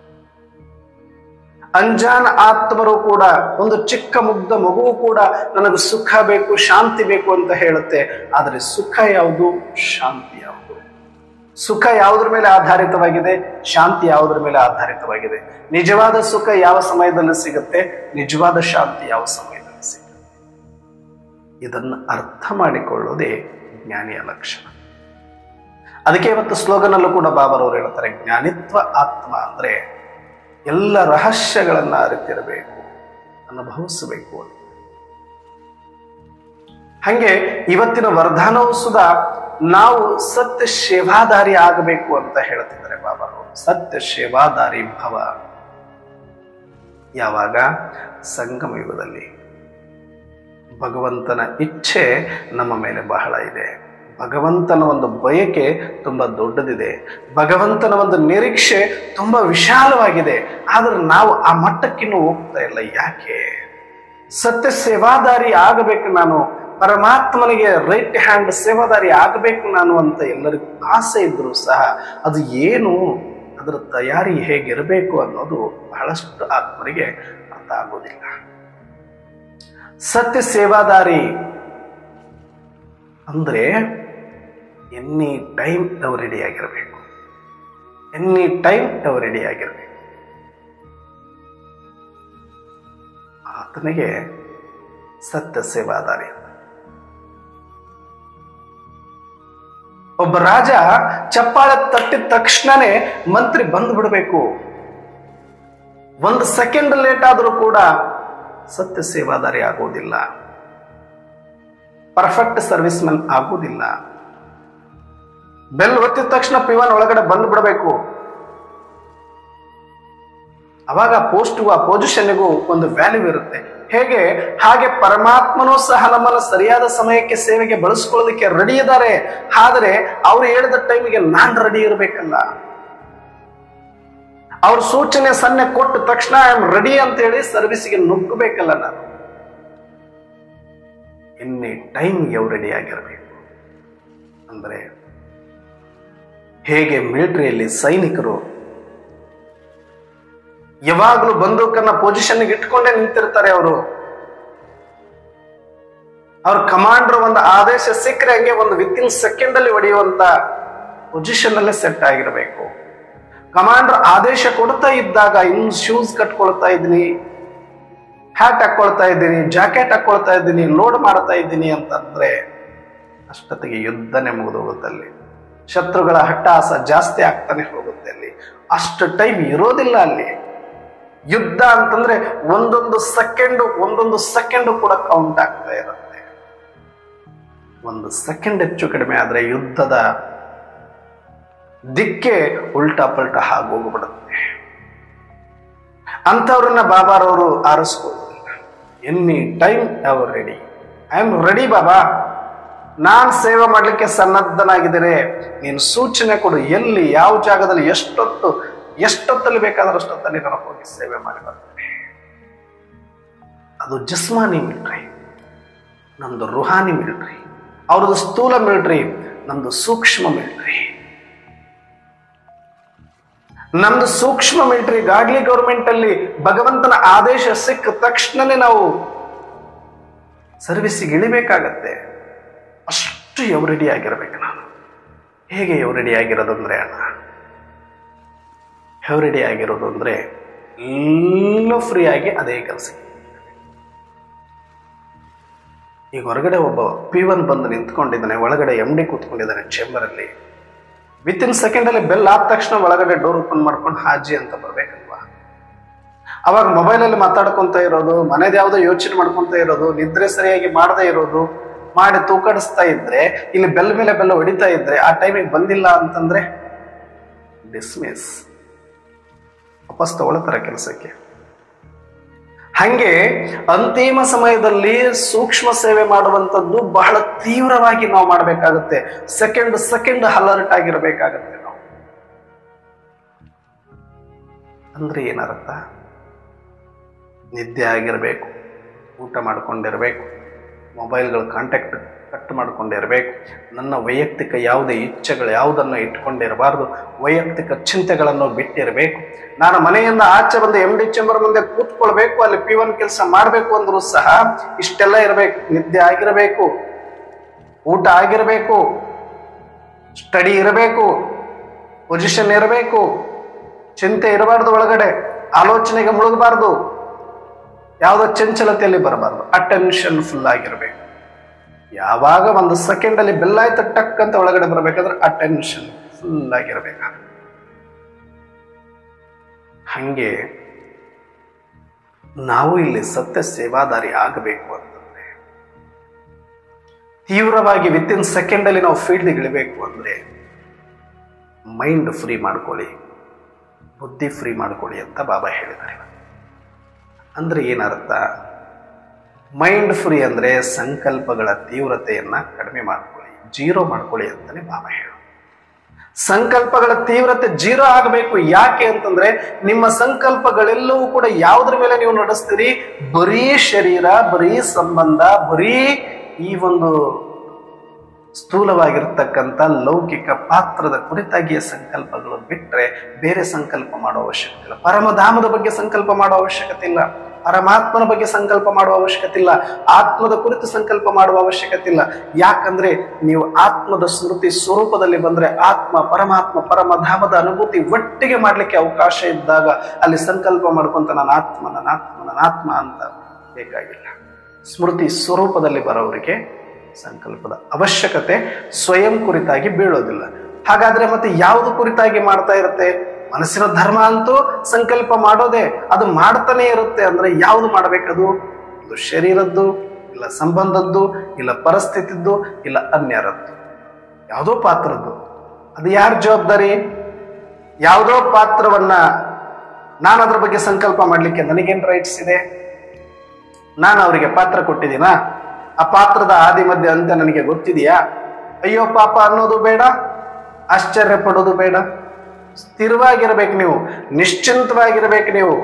ಅಂಜಾನ ಆತ್ಮರು ಕೂಡ, ಒಂದು ಚಿಕ್ಕ ಮುಗ್ಧ ಮಗುವು ಕೂಡ ನನಗೆ ಸುಖ ಬೇಕು, ಶಾಂತಿ ಬೇಕು ಅಂತ ಹೇಳುತ್ತೆ. ಆದರೆ ಸುಖ ಯಾವುದು, ಶಾಂತಿ ಯಾವುದು? ಸುಖ ಯಾವುದ್ರ ಮೇಲೆ ಆಧಾರಿತವಾಗಿದೆ, ಶಾಂತಿ ಯಾವುದ್ರ ಮೇಲೆ ಆಧಾರಿತವಾಗಿದೆ? ನಿಜವಾದ ಸುಖ ಯಾವ ಸಮಯದಲ್ಲಿ ಸಿಗುತ್ತೆ, ನಿಜವಾದ ಶಾಂತಿ ಯಾವ ಸಮಯದಲ್ಲಿ ಸಿಗುತ್ತೆ? ಇದನ್ನು ಅರ್ಥ ಮಾಡಿಕೊಳ್ಳೋದೇ ಜ್ಞಾನಿಯ ಲಕ್ಷಣ. ಅದಕ್ಕೆ ಇವತ್ತು ಸ್ಲೋಗನಲ್ಲೂ ಕೂಡ ಬಾಬರವರು ಹೇಳ್ತಾರೆ, ಜ್ಞಾನಿತ್ವ ಆತ್ಮ ಅಂದ್ರೆ ಎಲ್ಲ ರಹಸ್ಯಗಳನ್ನ ಅರಿತಿರಬೇಕು, ಅನುಭವಿಸಬೇಕು ಅಂತ. ಹಂಗೆ ಇವತ್ತಿನ ವರದಾನವೂ ಸುಧಾ ನಾವು ಸತ್ಯ ಸೇವಾದಾರಿ ಆಗಬೇಕು ಅಂತ ಹೇಳ್ತಿದ್ದಾರೆ ಬಾಬರವರು. ಸತ್ಯ ಸೇವಾದಾರಿ ಭವ. ಯಾವಾಗ? ಸಂಗಮ ಯುಗದಲ್ಲಿ. ಭಗವಂತನ ಇಚ್ಛೆ ನಮ್ಮ ಮೇಲೆ ಬಹಳ ಇದೆ. ಭಗವಂತನ ಒಂದು ಬಯಕೆ ತುಂಬಾ ದೊಡ್ಡದಿದೆ. ಭಗವಂತನ ಒಂದು ನಿರೀಕ್ಷೆ ತುಂಬಾ ವಿಶಾಲವಾಗಿದೆ. ಆದ್ರೆ ನಾವು ಆ ಮಟ್ಟಕ್ಕಿನ್ನೂ ಹೋಗ್ತಾ ಇಲ್ಲ. ಯಾಕೆ? ಸತ್ಯ ಸೇವಾದಾರಿ ಆಗಬೇಕು ನಾನು, ಪರಮಾತ್ಮನಿಗೆ ರೈಟ್ ಹ್ಯಾಂಡ್ ಸೇವಾದಾರಿ ಆಗಬೇಕು ನಾನು ಅಂತ ಎಲ್ಲರಿಗೂ ಆಸೆ ಇದ್ರೂ ಸಹ ಅದು ಏನು, ಅದರ ತಯಾರಿ ಹೇಗಿರಬೇಕು ಅನ್ನೋದು ಬಹಳಷ್ಟು ಆತ್ಮರಿಗೆ ಅರ್ಥ ಆಗೋದಿಲ್ಲ. ಸತ್ಯ ಸೇವಾದಾರಿ ಅಂದ್ರೆ ಎನಿ ಟೈಮ್ ನಾವು ರೆಡಿ ಆಗಿರಬೇಕು. ಎನಿ ಟೈಮ್ ನಾವು ರೆಡಿ ಆಗಿರಬೇಕು. ಆತನಿಗೆ ಸತ್ಯ ಸೇವಾದಾರಿ. ಒಬ್ಬ ರಾಜ ಚಪ್ಪಾಳೆ ತಟ್ಟಿದ ತಕ್ಷಣನೇ ಮಂತ್ರಿ ಬಂದು ಬಿಡಬೇಕು. ಒಂದು ಸೆಕೆಂಡ್ ಲೇಟ್ ಆದರೂ ಕೂಡ ಸತ್ಯ ಸೇವಾದಾರಿ ಆಗೋದಿಲ್ಲ, ಪರ್ಫೆಕ್ಟ್ ಸರ್ವಿಸ್ ಮೆನ್ ಆಗೋದಿಲ್ಲ. ಬೆಲ್ ಒತ್ತಿದ ತಕ್ಷಣ ಪಿವನ್ ಒಳಗಡೆ ಬಂದು ಬಿಡಬೇಕು. ಅವಾಗ ಪೋಸ್ಟ್ಗೂ ಆ ಪೊಸಿಷನ್ಗೂ ಒಂದು ವ್ಯಾಲ್ಯೂ ಇರುತ್ತೆ. ಹೇಗೆ? ಹಾಗೆ ಪರಮಾತ್ಮನೂ ಸಹ ನಮ್ಮನ್ನು ಸರಿಯಾದ ಸಮಯಕ್ಕೆ ಸೇವೆಗೆ ಬಳಸ್ಕೊಳ್ಳೋದಕ್ಕೆ ರೆಡಿ ಇದ್ದಾರೆ. ಆದರೆ ಅವ್ರು ಹೇಳಿದ ಟೈಮಿಗೆ ನಾನ್ ರೆಡಿ ಇರಬೇಕಲ್ಲ. ಅವ್ರ ಸೂಚನೆ ಸನ್ನೆ ಕೊಟ್ಟ ತಕ್ಷಣ ಐ ಆಮ್ ರೆಡಿ ಅಂತ ಹೇಳಿ ಸರ್ವಿಸ್ಗೆ ನುಗ್ಗಬೇಕಲ್ಲ ನಾನು. ಎನಿ ಟೈಮ್ಗೆ ಅವ್ರು ರೆಡಿ ಆಗಿರಬೇಕು. ಅಂದ್ರೆ ಹೇಗೆ ಮಿಲಿಟರಿಯಲ್ಲಿ ಸೈನಿಕರು ಯಾವಾಗಲೂ ಬಂದೂಕನ್ನ ಪೊಸಿಷನ್ಗೆ ಇಟ್ಕೊಂಡೇ ನಿಂತಿರ್ತಾರೆ. ಅವರು ಅವ್ರ ಕಮಾಂಡರ್ ಒಂದು ಆದೇಶ ಸಿಕ್ಕರೆ ಹಂಗೆ ಒಂದು ವಿತ್ ಇನ್ ಸೆಕೆಂಡ್ ಅಲ್ಲಿ ಹೊಡೆಯುವಂತ ಪೊಸಿಷನ್ ಅಲ್ಲೇ ಸೆಟ್ ಆಗಿರಬೇಕು. ಕಮಾಂಡರ್ ಆದೇಶ ಕೊಡ್ತಾ ಇದ್ದಾಗ ಇನ್ನು ಶೂಸ್ ಕಟ್ಕೊಳ್ತಾ ಇದ್ದೀನಿ, ಹ್ಯಾಟ್ ಹಾಕೊಳ್ತಾ ಇದ್ದೀನಿ, ಜಾಕೆಟ್ ಹಾಕೊಳ್ತಾ ಇದ್ದೀನಿ, ಲೋಡ್ ಮಾಡ್ತಾ ಇದ್ದೀನಿ ಅಂತಂದ್ರೆ ಅಷ್ಟೊತ್ತಿಗೆ ಯುದ್ಧನೇ ಮುಗಿದು ಹೋಗುತ್ತೆ. ಅಲ್ಲಿ ಶತ್ರುಗಳ ಹಟ್ಟಾಸ ಜಾಸ್ತಿ ಆಗ್ತಾನೆ ಹೋಗುತ್ತೆ. ಅಲ್ಲಿ ಅಷ್ಟು ಟೈಮ್ ಇರೋದಿಲ್ಲ. ಅಲ್ಲಿ ಯುದ್ಧ ಅಂತಂದ್ರೆ ಒಂದೊಂದು ಸೆಕೆಂಡು ಒಂದೊಂದು ಸೆಕೆಂಡು ಕೂಡ ಕೌಂಟ್ ಆಗ್ತಾ ಇರುತ್ತೆ. ಒಂದು ಸೆಕೆಂಡ್ ಹೆಚ್ಚು ಕಡಿಮೆ ಆದರೆ ಯುದ್ಧದ ದಿಕ್ಕೆ ಉಲ್ಟಾ ಪಲ್ಟಾ ಆಗೋಗ್ಬಿಡುತ್ತೆ. ಅಂಥವ್ರನ್ನ ಬಾಬಾರವರು ಆರಿಸ್ಕೊಳ್ಳೋದಿಲ್ಲ. ಎನಿ ಟೈಮ್ ಅವರು ready, I am ready Baba, ನಾನು ಸೇವೆ ಮಾಡಲಿಕ್ಕೆ ಸನ್ನದ್ಧನಾಗಿದ್ದೇನೆ, ನೀನು ಸೂಚನೆ ಕೊಡು, ಎಲ್ಲಿ ಯಾವ ಜಾಗದಲ್ಲಿ ಎಷ್ಟೊತ್ತು ಎಷ್ಟೊತ್ತಲ್ಲಿ ಬೇಕಾದ್ರೆ ಅಷ್ಟೊತ್ತಲ್ಲಿ ನಾನು ಹೋಗಿ ಸೇವೆ ಮಾಡಿ ಬರ್ತೇನೆ. ಅದು ಜಸ್ಮಾನಿ ಮಿಲ್ಟ್ರಿ, ನಮ್ದು ರುಹಾನಿ ಮಿಲ್ಟ್ರಿ. ಅವ್ರದ್ದು ಸ್ಥೂಲ ಮಿಲ್ಟ್ರಿ, ನಮ್ದು ಸೂಕ್ಷ್ಮ ಮಿಲ್ಟ್ರಿ. ನಮ್ದು ಸೂಕ್ಷ್ಮ ಮಿಲ್ಟ್ರಿ ಗಾಡ್ಲಿ ಗೌರ್ಮೆಂಟ್ ಅಲ್ಲಿ ಭಗವಂತನ ಆದೇಶ ಸಿಕ್ಕ ತಕ್ಷಣನೇ ನಾವು ಸರ್ವಿಸ್ಸಿಗೆ ಇಳಿಬೇಕಾಗತ್ತೆ. ಅಷ್ಟು ಎವರೆಡಿ ಆಗಿರ್ಬೇಕು ನಾನು. ಹೇಗೆ ಎವರೆಡಿ ಆಗಿರೋದು ಅಂದ್ರೆ ಅಣ್ಣ, ಎವರೆಡಿ ಆಗಿರೋದು ಅಂದ್ರೆ ಎಲ್ಲ ಫ್ರೀ ಆಗಿ ಅದೇ ಕೆಲಸ. ಈಗ ಹೊರಗಡೆ ಒಬ್ಬ ಪಿ ಒನ್ ಬಂದು ನಿಂತ್ಕೊಂಡಿದ್ದಾನೆ, ಒಳಗಡೆ ಎಂ ಡಿ ಕೂತ್ಕೊಂಡಿದ್ದಾನೆ ಚೇಂಬರ್ ಅಲ್ಲಿ. ವಿತ್ ಇನ್ ಸೆಕೆಂಡ್ ಅಲ್ಲಿ ಬೆಲ್ ಆದ ತಕ್ಷಣ ಒಳಗಡೆ ಡೋರ್ ಓಪನ್ ಮಾಡ್ಕೊಂಡು ಹಾಜಿ ಅಂತ ಬರ್ಬೇಕಲ್ವಾ. ಅವಾಗ ಮೊಬೈಲಲ್ಲಿ ಮಾತಾಡ್ಕೊಂತ ಇರೋದು, ಮನೇದು ಯಾವುದೋ ಯೋಚನೆ ಮಾಡ್ಕೊಂತ ಇರೋದು, ನಿದ್ರೆ ಸರಿಯಾಗಿ ಮಾಡದೇ ಇರೋದು, ಮಾಡಿ ತೂಕಡಿಸ್ತಾ ಇದ್ರೆ, ಇಲ್ಲಿ ಬೆಲ್ ಮೇಲೆ ಬೆಲ್ಲ ಹೊಡಿತಾ ಇದ್ರೆ, ಆ ಟೈಮಿಗೆ ಬಂದಿಲ್ಲ ಅಂತಂದ್ರೆ ಡಿಸ್ಮಿಸ್, ವಾಪಸ್ ತಗೊಳ್ತಾರ ಕೆಲಸಕ್ಕೆ. ಹಂಗೆ ಅಂತಿಮ ಸಮಯದಲ್ಲಿ ಸೂಕ್ಷ್ಮ ಸೇವೆ ಮಾಡುವಂಥದ್ದು ಬಹಳ ತೀವ್ರವಾಗಿ ನಾವು ಮಾಡಬೇಕಾಗುತ್ತೆ. ಸೆಕೆಂಡ್ ಸೆಕೆಂಡ್ ಅಲರ್ಟ್ ಆಗಿರಬೇಕಾಗತ್ತೆ ನಾವು. ಅಂದ್ರೆ ಏನರ್ಥ? ನಿದ್ದೆ ಆಗಿರಬೇಕು, ಊಟ ಮಾಡ್ಕೊಂಡಿರ್ಬೇಕು, ಮೊಬೈಲ್ಗಳ ಕಾಂಟ್ಯಾಕ್ಟ್ ಕಟ್ ಮಾಡ್ಕೊಂಡಿರಬೇಕು, ನನ್ನ ವೈಯಕ್ತಿಕ ಯಾವುದೇ ಇಚ್ಛೆಗಳು ಯಾವುದನ್ನು ಇಟ್ಕೊಂಡಿರಬಾರ್ದು, ವೈಯಕ್ತಿಕ ಚಿಂತೆಗಳನ್ನು ಬಿಟ್ಟಿರಬೇಕು. ನಾನು ಮನೆಯಿಂದ ಆಚೆ ಬಂದು ಎಂ ಡಿ ಚೇಂಬರ್ ಮುಂದೆ ಕೂತ್ಕೊಳ್ಬೇಕು, ಅಲ್ಲಿ ಪಿ ಒನ್ ಕೆಲಸ ಮಾಡಬೇಕು ಅಂದ್ರೂ ಸಹ ಇಷ್ಟೆಲ್ಲ ಇರಬೇಕು. ನಿದ್ದೆ ಆಗಿರಬೇಕು, ಊಟ ಆಗಿರಬೇಕು, ಸ್ಟಡಿ ಇರಬೇಕು, ಪೊಸಿಷನ್ ಇರಬೇಕು, ಚಿಂತೆ ಇರಬಾರ್ದು, ಒಳಗಡೆ ಆಲೋಚನೆಗೆ ಮುಳುಗಬಾರ್ದು, ಯಾವುದೋ ಚಂಚಲತೆಯಲ್ಲಿ ಬರಬಾರ್ದು, ಅಟೆನ್ಷನ್ ಫುಲ್ ಆಗಿರಬೇಕು. ಯಾವಾಗ ಒಂದು ಸೆಕೆಂಡ್ ಅಲ್ಲಿ ಬೆಲ್ಲಾಯ್ತು ಟಕ್ ಅಂತ ಒಳಗಡೆ ಬರಬೇಕಾದ್ರೆ ಅಟೆನ್ಷನ್ ಫುಲ್ ಆಗಿರಬೇಕು. ಹಂಗೆ ನಾವು ಇಲ್ಲಿ ಸತ್ಯ ಸೇವಾದಾರಿ ಆಗಬೇಕು ಅಂತಂದ್ರೆ, ತೀವ್ರವಾಗಿ ವಿತ್ ಇನ್ ಸೆಕೆಂಡ್ ಅಲ್ಲಿ ನಾವು ಫೀಲ್ಡ್ಗೆ ಇಳಿಬೇಕು ಅಂದ್ರೆ ಮೈಂಡ್ ಫ್ರೀ ಮಾಡ್ಕೊಳ್ಳಿ, ಬುದ್ಧಿ ಫ್ರೀ ಮಾಡ್ಕೊಳ್ಳಿ ಅಂತ ಬಾಬಾ ಹೇಳಿದ್ದಾರೆ. ಅಂದ್ರೆ ಏನರ್ಥ? ಮೈಂಡ್ ಫ್ರೀ ಅಂದ್ರೆ ಸಂಕಲ್ಪಗಳ ತೀವ್ರತೆಯನ್ನ ಕಡಿಮೆ ಮಾಡ್ಕೊಳ್ಳಿ, ಜೀರೋ ಮಾಡ್ಕೊಳ್ಳಿ ಅಂತಾನೆ ಬಾಬಾ ಹೇಳು. ಸಂಕಲ್ಪಗಳ ತೀವ್ರತೆ ಜೀರೋ ಆಗಬೇಕು. ಯಾಕೆ ಅಂತಂದ್ರೆ ನಿಮ್ಮ ಸಂಕಲ್ಪಗಳೆಲ್ಲವೂ ಕೂಡ ಯಾವುದ್ರ ಮೇಲೆ ನೀವು ನಡೆಸ್ತೀರಿ? ಬರೀ ಶರೀರ, ಬರೀ ಸಂಬಂಧ, ಬರೀ ಈ ಒಂದು ಸ್ಥೂಲವಾಗಿರ್ತಕ್ಕಂಥ ಲೌಕಿಕ ಪಾತ್ರದ ಕುರಿತಾಗಿಯೇ ಸಂಕಲ್ಪಗಳು ಬಿಟ್ರೆ ಬೇರೆ ಸಂಕಲ್ಪ ಮಾಡೋ ಅವಶ್ಯಕತೆ ಇಲ್ಲ. ಪರಮಧಾಮದ ಬಗ್ಗೆ ಸಂಕಲ್ಪ ಮಾಡೋ ಅವಶ್ಯಕತೆ ಇಲ್ಲ, ಪರಮಾತ್ಮನ ಬಗ್ಗೆ ಸಂಕಲ್ಪ ಮಾಡುವ ಅವಶ್ಯಕತೆ ಇಲ್ಲ, ಆತ್ಮದ ಕುರಿತು ಸಂಕಲ್ಪ ಮಾಡುವ ಅವಶ್ಯಕತೆ ಇಲ್ಲ. ಯಾಕಂದ್ರೆ ನೀವು ಆತ್ಮದ ಸ್ಮೃತಿ ಸ್ವರೂಪದಲ್ಲಿ ಬಂದ್ರೆ ಆತ್ಮ ಪರಮಾತ್ಮ ಪರಮಧಾಮದ ಅನುಭೂತಿ ಒಟ್ಟಿಗೆ ಮಾಡ್ಲಿಕ್ಕೆ ಅವಕಾಶ ಇದ್ದಾಗ ಅಲ್ಲಿ ಸಂಕಲ್ಪ ಮಾಡ್ಕೊಂತ ನನ್ನ ಆತ್ಮ ನನ್ನ ಆತ್ಮ ನನ್ನ ಆತ್ಮ ಅಂತ ಬೇಕಾಗಿಲ್ಲ. ಸ್ಮೃತಿ ಸ್ವರೂಪದಲ್ಲಿ ಬರೋವರಿಗೆ ಸಂಕಲ್ಪದ ಅವಶ್ಯಕತೆ ಸ್ವಯಂ ಕುರಿತಾಗಿ ಬೀಳೋದಿಲ್ಲ. ಹಾಗಾದ್ರೆ ಮತ್ತೆ ಯಾವುದು ಕುರಿತಾಗಿ ಮಾಡ್ತಾ ಇರುತ್ತೆ? ಮನಸ್ಸಿನ ಧರ್ಮ ಅಂತೂ ಸಂಕಲ್ಪ ಮಾಡೋದೇ, ಅದು ಮಾಡ್ತಾನೆ ಇರುತ್ತೆ. ಅಂದ್ರೆ ಯಾವುದು ಮಾಡ್ಬೇಕದು? ಇದು ಶರೀರದ್ದು, ಇಲ್ಲ ಸಂಬಂಧದ್ದು, ಇಲ್ಲ ಪರಿಸ್ಥಿತಿದ್ದು, ಇಲ್ಲ ಅನ್ಯರದ್ದು, ಯಾವುದೋ ಪಾತ್ರದ್ದು. ಅದು ಯಾರ ಜವಾಬ್ದಾರಿ? ಯಾವುದೋ ಪಾತ್ರವನ್ನ ನಾನು ಅದ್ರ ಬಗ್ಗೆ ಸಂಕಲ್ಪ ಮಾಡ್ಲಿಕ್ಕೆ ನನಗೇನ್ ರೈಟ್ಸ್ ಇದೆ? ನಾನು ಅವರಿಗೆ ಪಾತ್ರ ಕೊಟ್ಟಿದ್ದೀನಾ? ಆ ಪಾತ್ರದ ಆದಿ ಮಧ್ಯ ಅಂತ ನನಗೆ ಗೊತ್ತಿದೆಯಾ? ಅಯ್ಯೋ ಪಾಪ ಅನ್ನೋದು ಬೇಡ, ಆಶ್ಚರ್ಯ ಪಡೋದು ಬೇಡ. ಸ್ಥಿರವಾಗಿರ್ಬೇಕು ನೀವು, ನಿಶ್ಚಿಂತವಾಗಿರ್ಬೇಕು ನೀವು.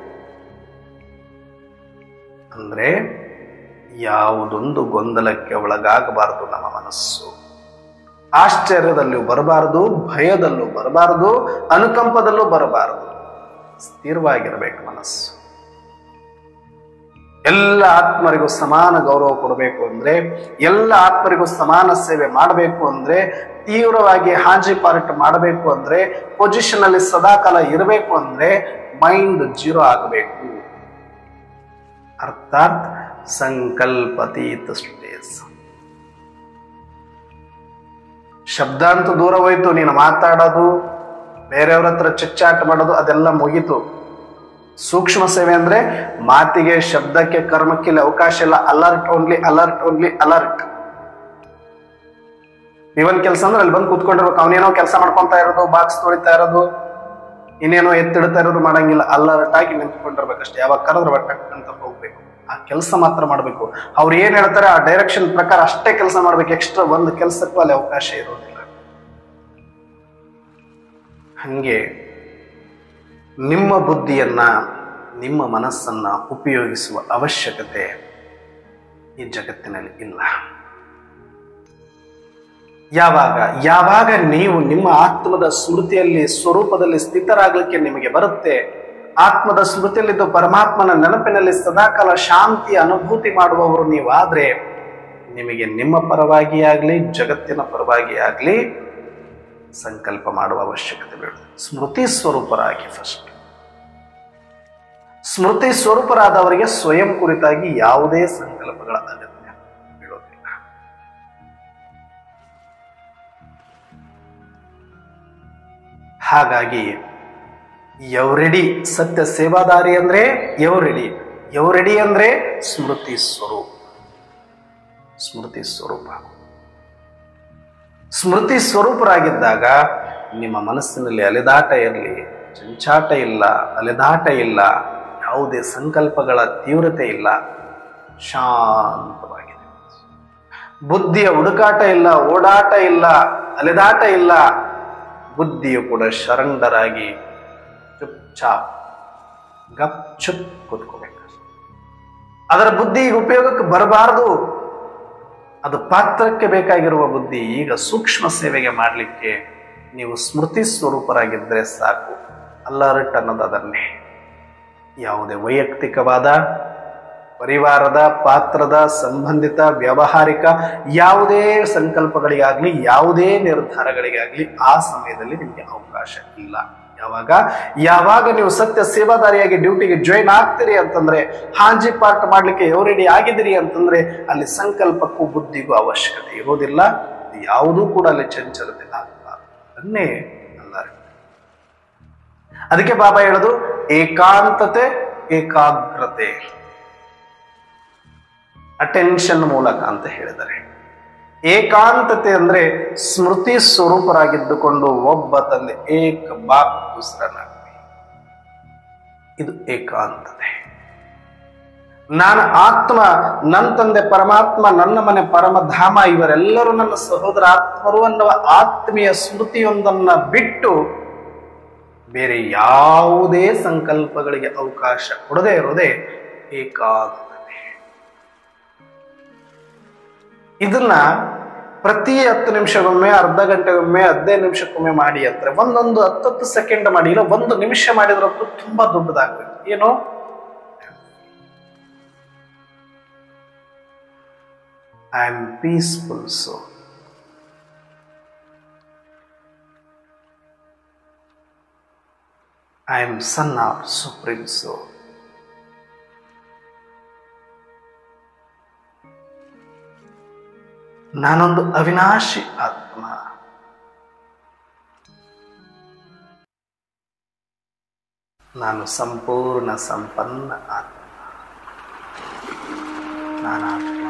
ಅಂದ್ರೆ ಯಾವುದೊಂದು ಗೊಂದಲಕ್ಕೆ ಒಳಗಾಗಬಾರದು ನಮ್ಮ ಮನಸ್ಸು. ಆಶ್ಚರ್ಯದಲ್ಲೂ ಬರಬಾರದು, ಭಯದಲ್ಲೂ ಬರಬಾರದು, ಅನುಕಂಪದಲ್ಲೂ ಬರಬಾರದು. ಸ್ಥಿರವಾಗಿರ್ಬೇಕು ಮನಸ್ಸು. ಎಲ್ಲ ಆತ್ಮರಿಗೂ ಸಮಾನ ಗೌರವ ಕೊಡಬೇಕು ಅಂದ್ರೆ, ಎಲ್ಲ ಆತ್ಮರಿಗೂ ಸಮಾನ ಸೇವೆ ಮಾಡಬೇಕು ಅಂದ್ರೆ, ತೀವ್ರವಾಗಿ ಹಾಜಿ ಪಾರ್ಟ್ ಮಾಡಬೇಕು ಅಂದ್ರೆ, ಪೊಸಿಷನ್ ಅಲ್ಲಿ ಸದಾಕಾಲ ಇರಬೇಕು ಅಂದ್ರೆ ಮೈಂಡ್ ಜೀರೋ ಆಗಬೇಕು. ಅರ್ಥಾತ್ ಸಂಕಲ್ಪತೀತ ಸ್ಟೇಜ್. ಶಬ್ದ ಅಂತೂ ದೂರ ಹೋಯ್ತು, ನೀನು ಮಾತಾಡೋದು, ಬೇರೆಯವ್ರ ಹತ್ರ ಚಿಚ್ಚಾಟ ಮಾಡೋದು ಅದೆಲ್ಲ ಮುಗೀತು. ಸೂಕ್ಷ್ಮ ಸೇವೆ ಅಂದ್ರೆ ಮಾತಿಗೆ, ಶಬ್ದಕ್ಕೆ, ಕರ್ಮಕ್ಕಿಲ್ಲ ಅವಕಾಶ ಇಲ್ಲ. Alert only, alert only, alert. ಇವನ್ ಕೆಲಸ ಅಂದ್ರೆ ಅಲ್ಲಿ ಬಂದು ಕೂತ್ಕೊಂಡಿರ್ಬೇಕು. ಅವನೇನೋ ಕೆಲಸ ಮಾಡ್ಕೊಂತ ಇರೋದು, ಬಾಕ್ಸ್ ತೊಳಿತಾ ಇರೋದು, ಇನ್ನೇನೋ ಎತ್ತಿಡ್ತಾ ಇರೋದು ಮಾಡಂಗಿಲ್ಲ. ಅಲ್ಲರ್ಟಾಗಿ ನಿಂತ್ಕೊಂಡಿರ್ಬೇಕಷ್ಟೇ. ಯಾವಾಗ ಕರೆದ್ರೆ ಬಟ್ಟೆ ಅಂತ ಹೋಗ್ಬೇಕು, ಆ ಕೆಲಸ ಮಾತ್ರ ಮಾಡ್ಬೇಕು. ಅವ್ರು ಏನ್ ಹೇಳ್ತಾರೆ ಆ ಡೈರೆಕ್ಷನ್ ಪ್ರಕಾರ ಅಷ್ಟೇ ಕೆಲಸ ಮಾಡ್ಬೇಕು. ಎಕ್ಸ್ಟ್ರಾ ಒಂದು ಕೆಲಸಕ್ಕೂ ಅಲ್ಲಿ ಅವಕಾಶ ಇರೋದಿಲ್ಲ. ಹಂಗೆ ನಿಮ್ಮ ಬುದ್ಧಿಯನ್ನ, ನಿಮ್ಮ ಮನಸ್ಸನ್ನ ಉಪಯೋಗಿಸುವ ಅವಶ್ಯಕತೆ ಈ ಜಗತ್ತಿನಲ್ಲಿ ಇಲ್ಲ. ಯಾವಾಗ ಯಾವಾಗ ನೀವು ನಿಮ್ಮ ಆತ್ಮದ ಸ್ಮೃತಿಯಲ್ಲಿ, ಸ್ವರೂಪದಲ್ಲಿ ಸ್ಥಿತರಾಗಲಿಕ್ಕೆ ನಿಮಗೆ ಬರುತ್ತೆ, ಆತ್ಮದ ಸ್ಮೃತಿಯಲ್ಲಿದ್ದು ಪರಮಾತ್ಮನ ನೆನಪಿನಲ್ಲಿ ಸದಾಕಾಲ ಶಾಂತಿಯ ಅನುಭೂತಿ ಮಾಡುವವರು ನೀವಾದ್ರೆ, ನಿಮಗೆ ನಿಮ್ಮ ಪರವಾಗಿ ಆಗ್ಲಿ ಜಗತ್ತಿನ ಪರವಾಗಿ ಆಗ್ಲಿ ಸಂಕಲ್ಪ ಮಾಡುವ ಅವಶ್ಯಕತೆ ಬೇಡ. ಸ್ಮೃತಿ ಸ್ವರೂಪರಾಗಿ ಫಸ್ಟ್. ಸ್ಮೃತಿ ಸ್ವರೂಪರಾದವರಿಗೆ ಸ್ವಯಂ ಕುರಿತಾಗಿ ಯಾವುದೇ ಸಂಕಲ್ಪಗಳ ಅಗತ್ಯ ಬೀಳೋದಿಲ್ಲ. ಹಾಗಾಗಿ ಎವರೆಡಿ ಸತ್ಯ ಸೇವಾದಾರಿ ಅಂದ್ರೆ ಎವರೆಡಿ. ಎವರೆಡಿ ಅಂದ್ರೆ ಸ್ಮೃತಿ ಸ್ವರೂಪ. ಸ್ಮೃತಿ ಸ್ವರೂಪ ಸ್ಮೃತಿ ಸ್ವರೂಪರಾಗಿದ್ದಾಗ ನಿಮ್ಮ ಮನಸ್ಸಿನಲ್ಲಿ ಅಲೆದಾಟ ಇರಲಿ, ಚಂಚಾಟ ಇಲ್ಲ, ಅಲೆದಾಟ ಇಲ್ಲ, ಯಾವುದೇ ಸಂಕಲ್ಪಗಳ ತೀವ್ರತೆ ಇಲ್ಲ, ಶಾಂತವಾಗಿದೆ. ಬುದ್ಧಿಯ ಹುಡುಕಾಟ ಇಲ್ಲ, ಓಡಾಟ ಇಲ್ಲ, ಅಲೆದಾಟ ಇಲ್ಲ. ಬುದ್ಧಿಯು ಕೂಡ ಶರಣರಾಗಿ ಚುಪ್ಚಾಪ್ ಗಪ್ ಚುಪ್ ಕೂತ್ಕೋಬೇಕು. ಅದರ ಬುದ್ಧಿ ಈಗ ಉಪಯೋಗಕ್ಕೆ ಬರಬಾರದು. ಅದು ಪಾತ್ರಕ್ಕೆ ಬೇಕಾಗಿರುವ ಬುದ್ಧಿ ಈಗ ಸೂಕ್ಷ್ಮ ಸೇವೆಗೆ ಮಾಡಲಿಕ್ಕೆ ನೀವು ಸ್ಮೃತಿ ಸ್ವರೂಪರಾಗಿದ್ದರೆ ಸಾಕು. ಅಲರ್ಟ್ ಅನ್ನೋದು ಅದನ್ನೇ. ಯಾವುದೇ ವೈಯಕ್ತಿಕವಾದ, ಪರಿವಾರದ, ಪಾತ್ರದ, ಸಂಬಂಧಿತ, ವ್ಯಾವಹಾರಿಕ ಯಾವುದೇ ಸಂಕಲ್ಪಗಳಿಗಾಗ್ಲಿ, ಯಾವುದೇ ನಿರ್ಧಾರಗಳಿಗಾಗ್ಲಿ ಆ ಸಮಯದಲ್ಲಿ ನಿಮಗೆ ಅವಕಾಶ ಇಲ್ಲ. ಯಾವಾಗ ಯಾವಾಗ ನೀವು ಸತ್ಯ ಸೇವಾದಾರಿಯಾಗಿ ಡ್ಯೂಟಿಗೆ ಜಾಯಿನ್ ಆಗ್ತೀರಿ ಅಂತಂದ್ರೆ, ಹಾಂಜಿ ಪಾರ್ಟ್ ಮಾಡ್ಲಿಕ್ಕೆ ರೆಡಿ ಆಗಿದ್ದೀರಿ ಅಂತಂದ್ರೆ, ಅಲ್ಲಿ ಸಂಕಲ್ಪಕ್ಕೂ ಬುದ್ಧಿಗೂ ಅವಶ್ಯಕತೆ ಇರೋದಿಲ್ಲ. ಯಾವುದೂ ಕೂಡ ಅಲ್ಲಿ ಚಂಚಲತೆ ಆಗಬಾರದು. ಅದನ್ನೇ ಅಲ್ಲ. ಅದಕ್ಕೆ ಬಾಬಾ ಹೇಳೋದು ಏಕಾಂತತೆ, ಏಕಾಗ್ರತೆ, ಅಟೆನ್ಷನ್ ಮೂಲಕ ಅಂತ ಹೇಳಿದ್ದಾರೆ. ಏಕಾಂತತೆ ಅಂದ್ರೆ ಸ್ಮೃತಿ ಸ್ವರೂಪರಾಗಿದ್ದುಕೊಂಡು ಒಬ್ಬ ತಂದೆ ಏಕ ಬಾಪ್ ದುಸರನಾಗ್ತಿ. ಇದು ಏಕಾಂತತೆ. ನಾನು ಆತ್ಮ, ನನ್ನ ತಂದೆ ಪರಮಾತ್ಮ, ನನ್ನ ಮನೆ ಪರಮಧಾಮ, ಇವರೆಲ್ಲರೂ ನನ್ನ ಸಹೋದರ ಆತ್ಮರು ಅನ್ನುವ ಆತ್ಮೀಯ ಸ್ಮೃತಿಯೊಂದನ್ನ ಬಿಟ್ಟು ಬೇರೆ ಯಾವುದೇ ಸಂಕಲ್ಪಗಳಿಗೆ ಅವಕಾಶ ಕೊಡದೇ ಇರೋದೇ ಏಕಾಂತತೆ. ಇದನ್ನ ಪ್ರತಿ ಹತ್ತು ನಿಮಿಷಗೊಮ್ಮೆ, ಅರ್ಧ ಗಂಟೆಗೊಮ್ಮೆ, ಹದಿನೈದು ನಿಮಿಷಕ್ಕೊಮ್ಮೆ ಮಾಡಿ ಅಂದ್ರೆ ಒಂದೊಂದು ಹತ್ತತ್ತು ಸೆಕೆಂಡ್ ಮಾಡಿ, ಇಲ್ಲ ಒಂದು ನಿಮಿಷ ಮಾಡಿದ್ರದ್ದು ತುಂಬಾ ದೊಡ್ಡದಾಗ್ಬೇಕು. ಏನು I am peaceful soul. I am son of supreme soul. ನಾನೊಂದು ಅವಿನಾಶಿ ಆತ್ಮ. ನಾನು ಸಂಪೂರ್ಣ ಸಂಪನ್ನ ಆತ್ಮ. ನಾನಾತ್ಮ,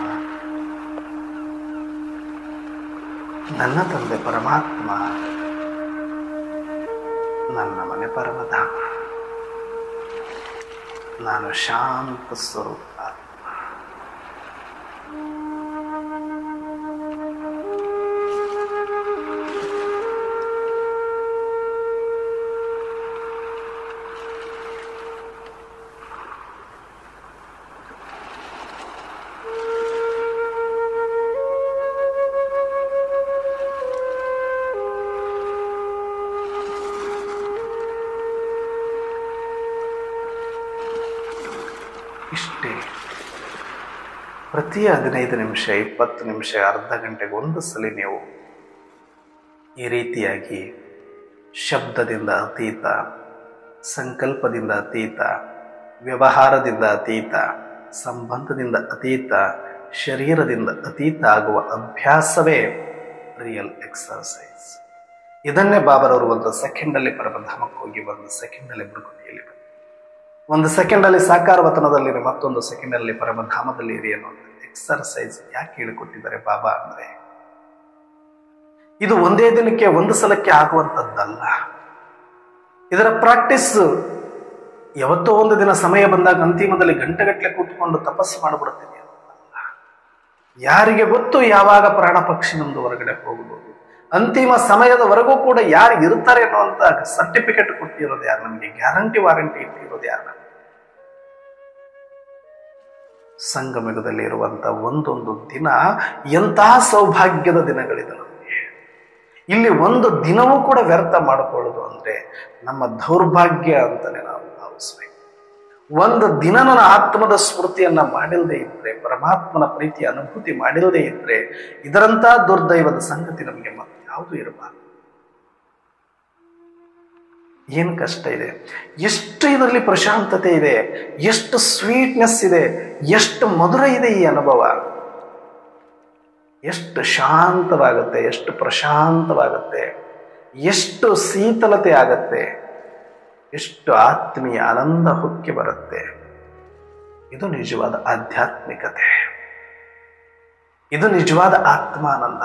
ನನ್ನ ತಂದೆ ಪರಮಾತ್ಮ, ನನ್ನ ಮನೆ ಪರಮಧಾಮ. ನಾನು ಶಾಂತ ಸ್ವರೂಪ ಆತ್ಮ. ಇಷ್ಟೇ. ಪ್ರತಿ ಹದಿನೈದು ನಿಮಿಷ, ಇಪ್ಪತ್ತು ನಿಮಿಷ, ಅರ್ಧ ಗಂಟೆಗೆ ಒಂದು ಸಲ ನೀವು ಈ ರೀತಿಯಾಗಿ ಶಬ್ದದಿಂದ ಅತೀತ, ಸಂಕಲ್ಪದಿಂದ ಅತೀತ, ವ್ಯವಹಾರದಿಂದ ಅತೀತ, ಸಂಬಂಧದಿಂದ ಅತೀತ, ಶರೀರದಿಂದ ಅತೀತ ಆಗುವ ಅಭ್ಯಾಸವೇ ರಿಯಲ್ ಎಕ್ಸರ್ಸೈಸ್. ಇದನ್ನೇ ಬಾಬರವರು ಒಂದು ಸೆಕೆಂಡಲ್ಲಿ ಪರಮಧಾಮಕ್ಕೆ ಹೋಗಿ, ಒಂದು ಸೆಕೆಂಡಲ್ಲಿ ಮೃಗುತಿಯಲ್ಲಿ ಬಂದು, ಒಂದು ಸೆಕೆಂಡಲ್ಲಿ ಸಾಕಾರ ವತನದಲ್ಲಿ, ಮತ್ತೊಂದು ಸೆಕೆಂಡಲ್ಲಿ ಪರಮಧಾಮದಲ್ಲಿ ಇರಿ ಅನ್ನೋ ಎಕ್ಸರ್ಸೈಸ್ ಯಾಕೆ ಹೇಳಿಕೊಟ್ಟಿದ್ದಾರೆ ಬಾಬಾ ಅಂದ್ರೆ, ಇದು ಒಂದೇ ದಿನಕ್ಕೆ ಒಂದು ಸಲಕ್ಕೆ ಆಗುವಂಥದ್ದಲ್ಲ. ಇದರ ಪ್ರಾಕ್ಟೀಸ್ ಯಾವತ್ತೋ ಒಂದು ದಿನ ಸಮಯ ಬಂದಾಗ ಅಂತಿಮದಲ್ಲಿ ಗಂಟೆಗಟ್ಟಲೆ ಕೂತ್ಕೊಂಡು ತಪಸ್ಸು ಮಾಡಿಬಿಡ್ತೀನಿ ಅಂತಲ್ಲ. ಯಾರಿಗೆ ಗೊತ್ತು ಯಾವಾಗ ಪ್ರಾಣ ಪಕ್ಷಿ ನಮ್ದು ಹೊರಗಡೆ ಹೋಗ್ಬೋದು, ಅಂತಿಮ ಸಮಯದವರೆಗೂ ಕೂಡ ಯಾರು ಇರ್ತಾರೆ ಅನ್ನುವಂತ ಸರ್ಟಿಫಿಕೇಟ್ ಕೊಟ್ಟಿರೋದು ಯಾರು ನಮಗೆ, ಗ್ಯಾರಂಟಿ ವಾರಂಟಿ ಇಟ್ಟಿರೋದು ಯಾರು ನಮಗೆ? ಸಂಗಮಯುಗದಲ್ಲಿ ಇರುವಂತ ಒಂದೊಂದು ದಿನ ಎಂತಹ ಸೌಭಾಗ್ಯದ ದಿನಗಳಿದೆ ನಮಗೆ. ಇಲ್ಲಿ ಒಂದು ದಿನವೂ ಕೂಡ ವ್ಯರ್ಥ ಮಾಡಿಕೊಳ್ಳೋದು ಅಂದ್ರೆ ನಮ್ಮ ದೌರ್ಭಾಗ್ಯ ಅಂತಾನೆ ನಾವು ಭಾವಿಸ್ಬೇಕು. ಒಂದು ದಿನ ನನ್ನ ಆತ್ಮದ ಸ್ಮೃತಿಯನ್ನ ಮಾಡಿಲ್ಲದೆ ಇದ್ರೆ, ಪರಮಾತ್ಮನ ಪ್ರೀತಿಯ ಅನುಭೂತಿ ಮಾಡಿಲ್ಲದೆ ಇದ್ರೆ, ಇದರಂತ ದುರ್ದೈವದ ಸಂಗತಿ ನಮಗೆ ಮತ್ತೆ ಯಾವುದು ಇರಬಾರದು. ಏನ್ ಕಷ್ಟ ಇದೆ, ಎಷ್ಟು ಇದರಲ್ಲಿ ಪ್ರಶಾಂತತೆ ಇದೆ, ಎಷ್ಟು ಸ್ವೀಟ್ನೆಸ್ ಇದೆ, ಎಷ್ಟು ಮಧುರ ಇದೆ ಈ ಅನುಭವ. ಎಷ್ಟು ಶಾಂತವಾಗುತ್ತೆ, ಎಷ್ಟು ಪ್ರಶಾಂತವಾಗುತ್ತೆ, ಎಷ್ಟು ಶೀತಲತೆ ಆಗತ್ತೆ, ಎಷ್ಟು ಆತ್ಮೀಯ ಆನಂದ ಹೊಕ್ಕಿ ಬರುತ್ತೆ. ಇದು ನಿಜವಾದ ಆಧ್ಯಾತ್ಮಿಕತೆ, ಇದು ನಿಜವಾದ ಆತ್ಮಾನಂದ.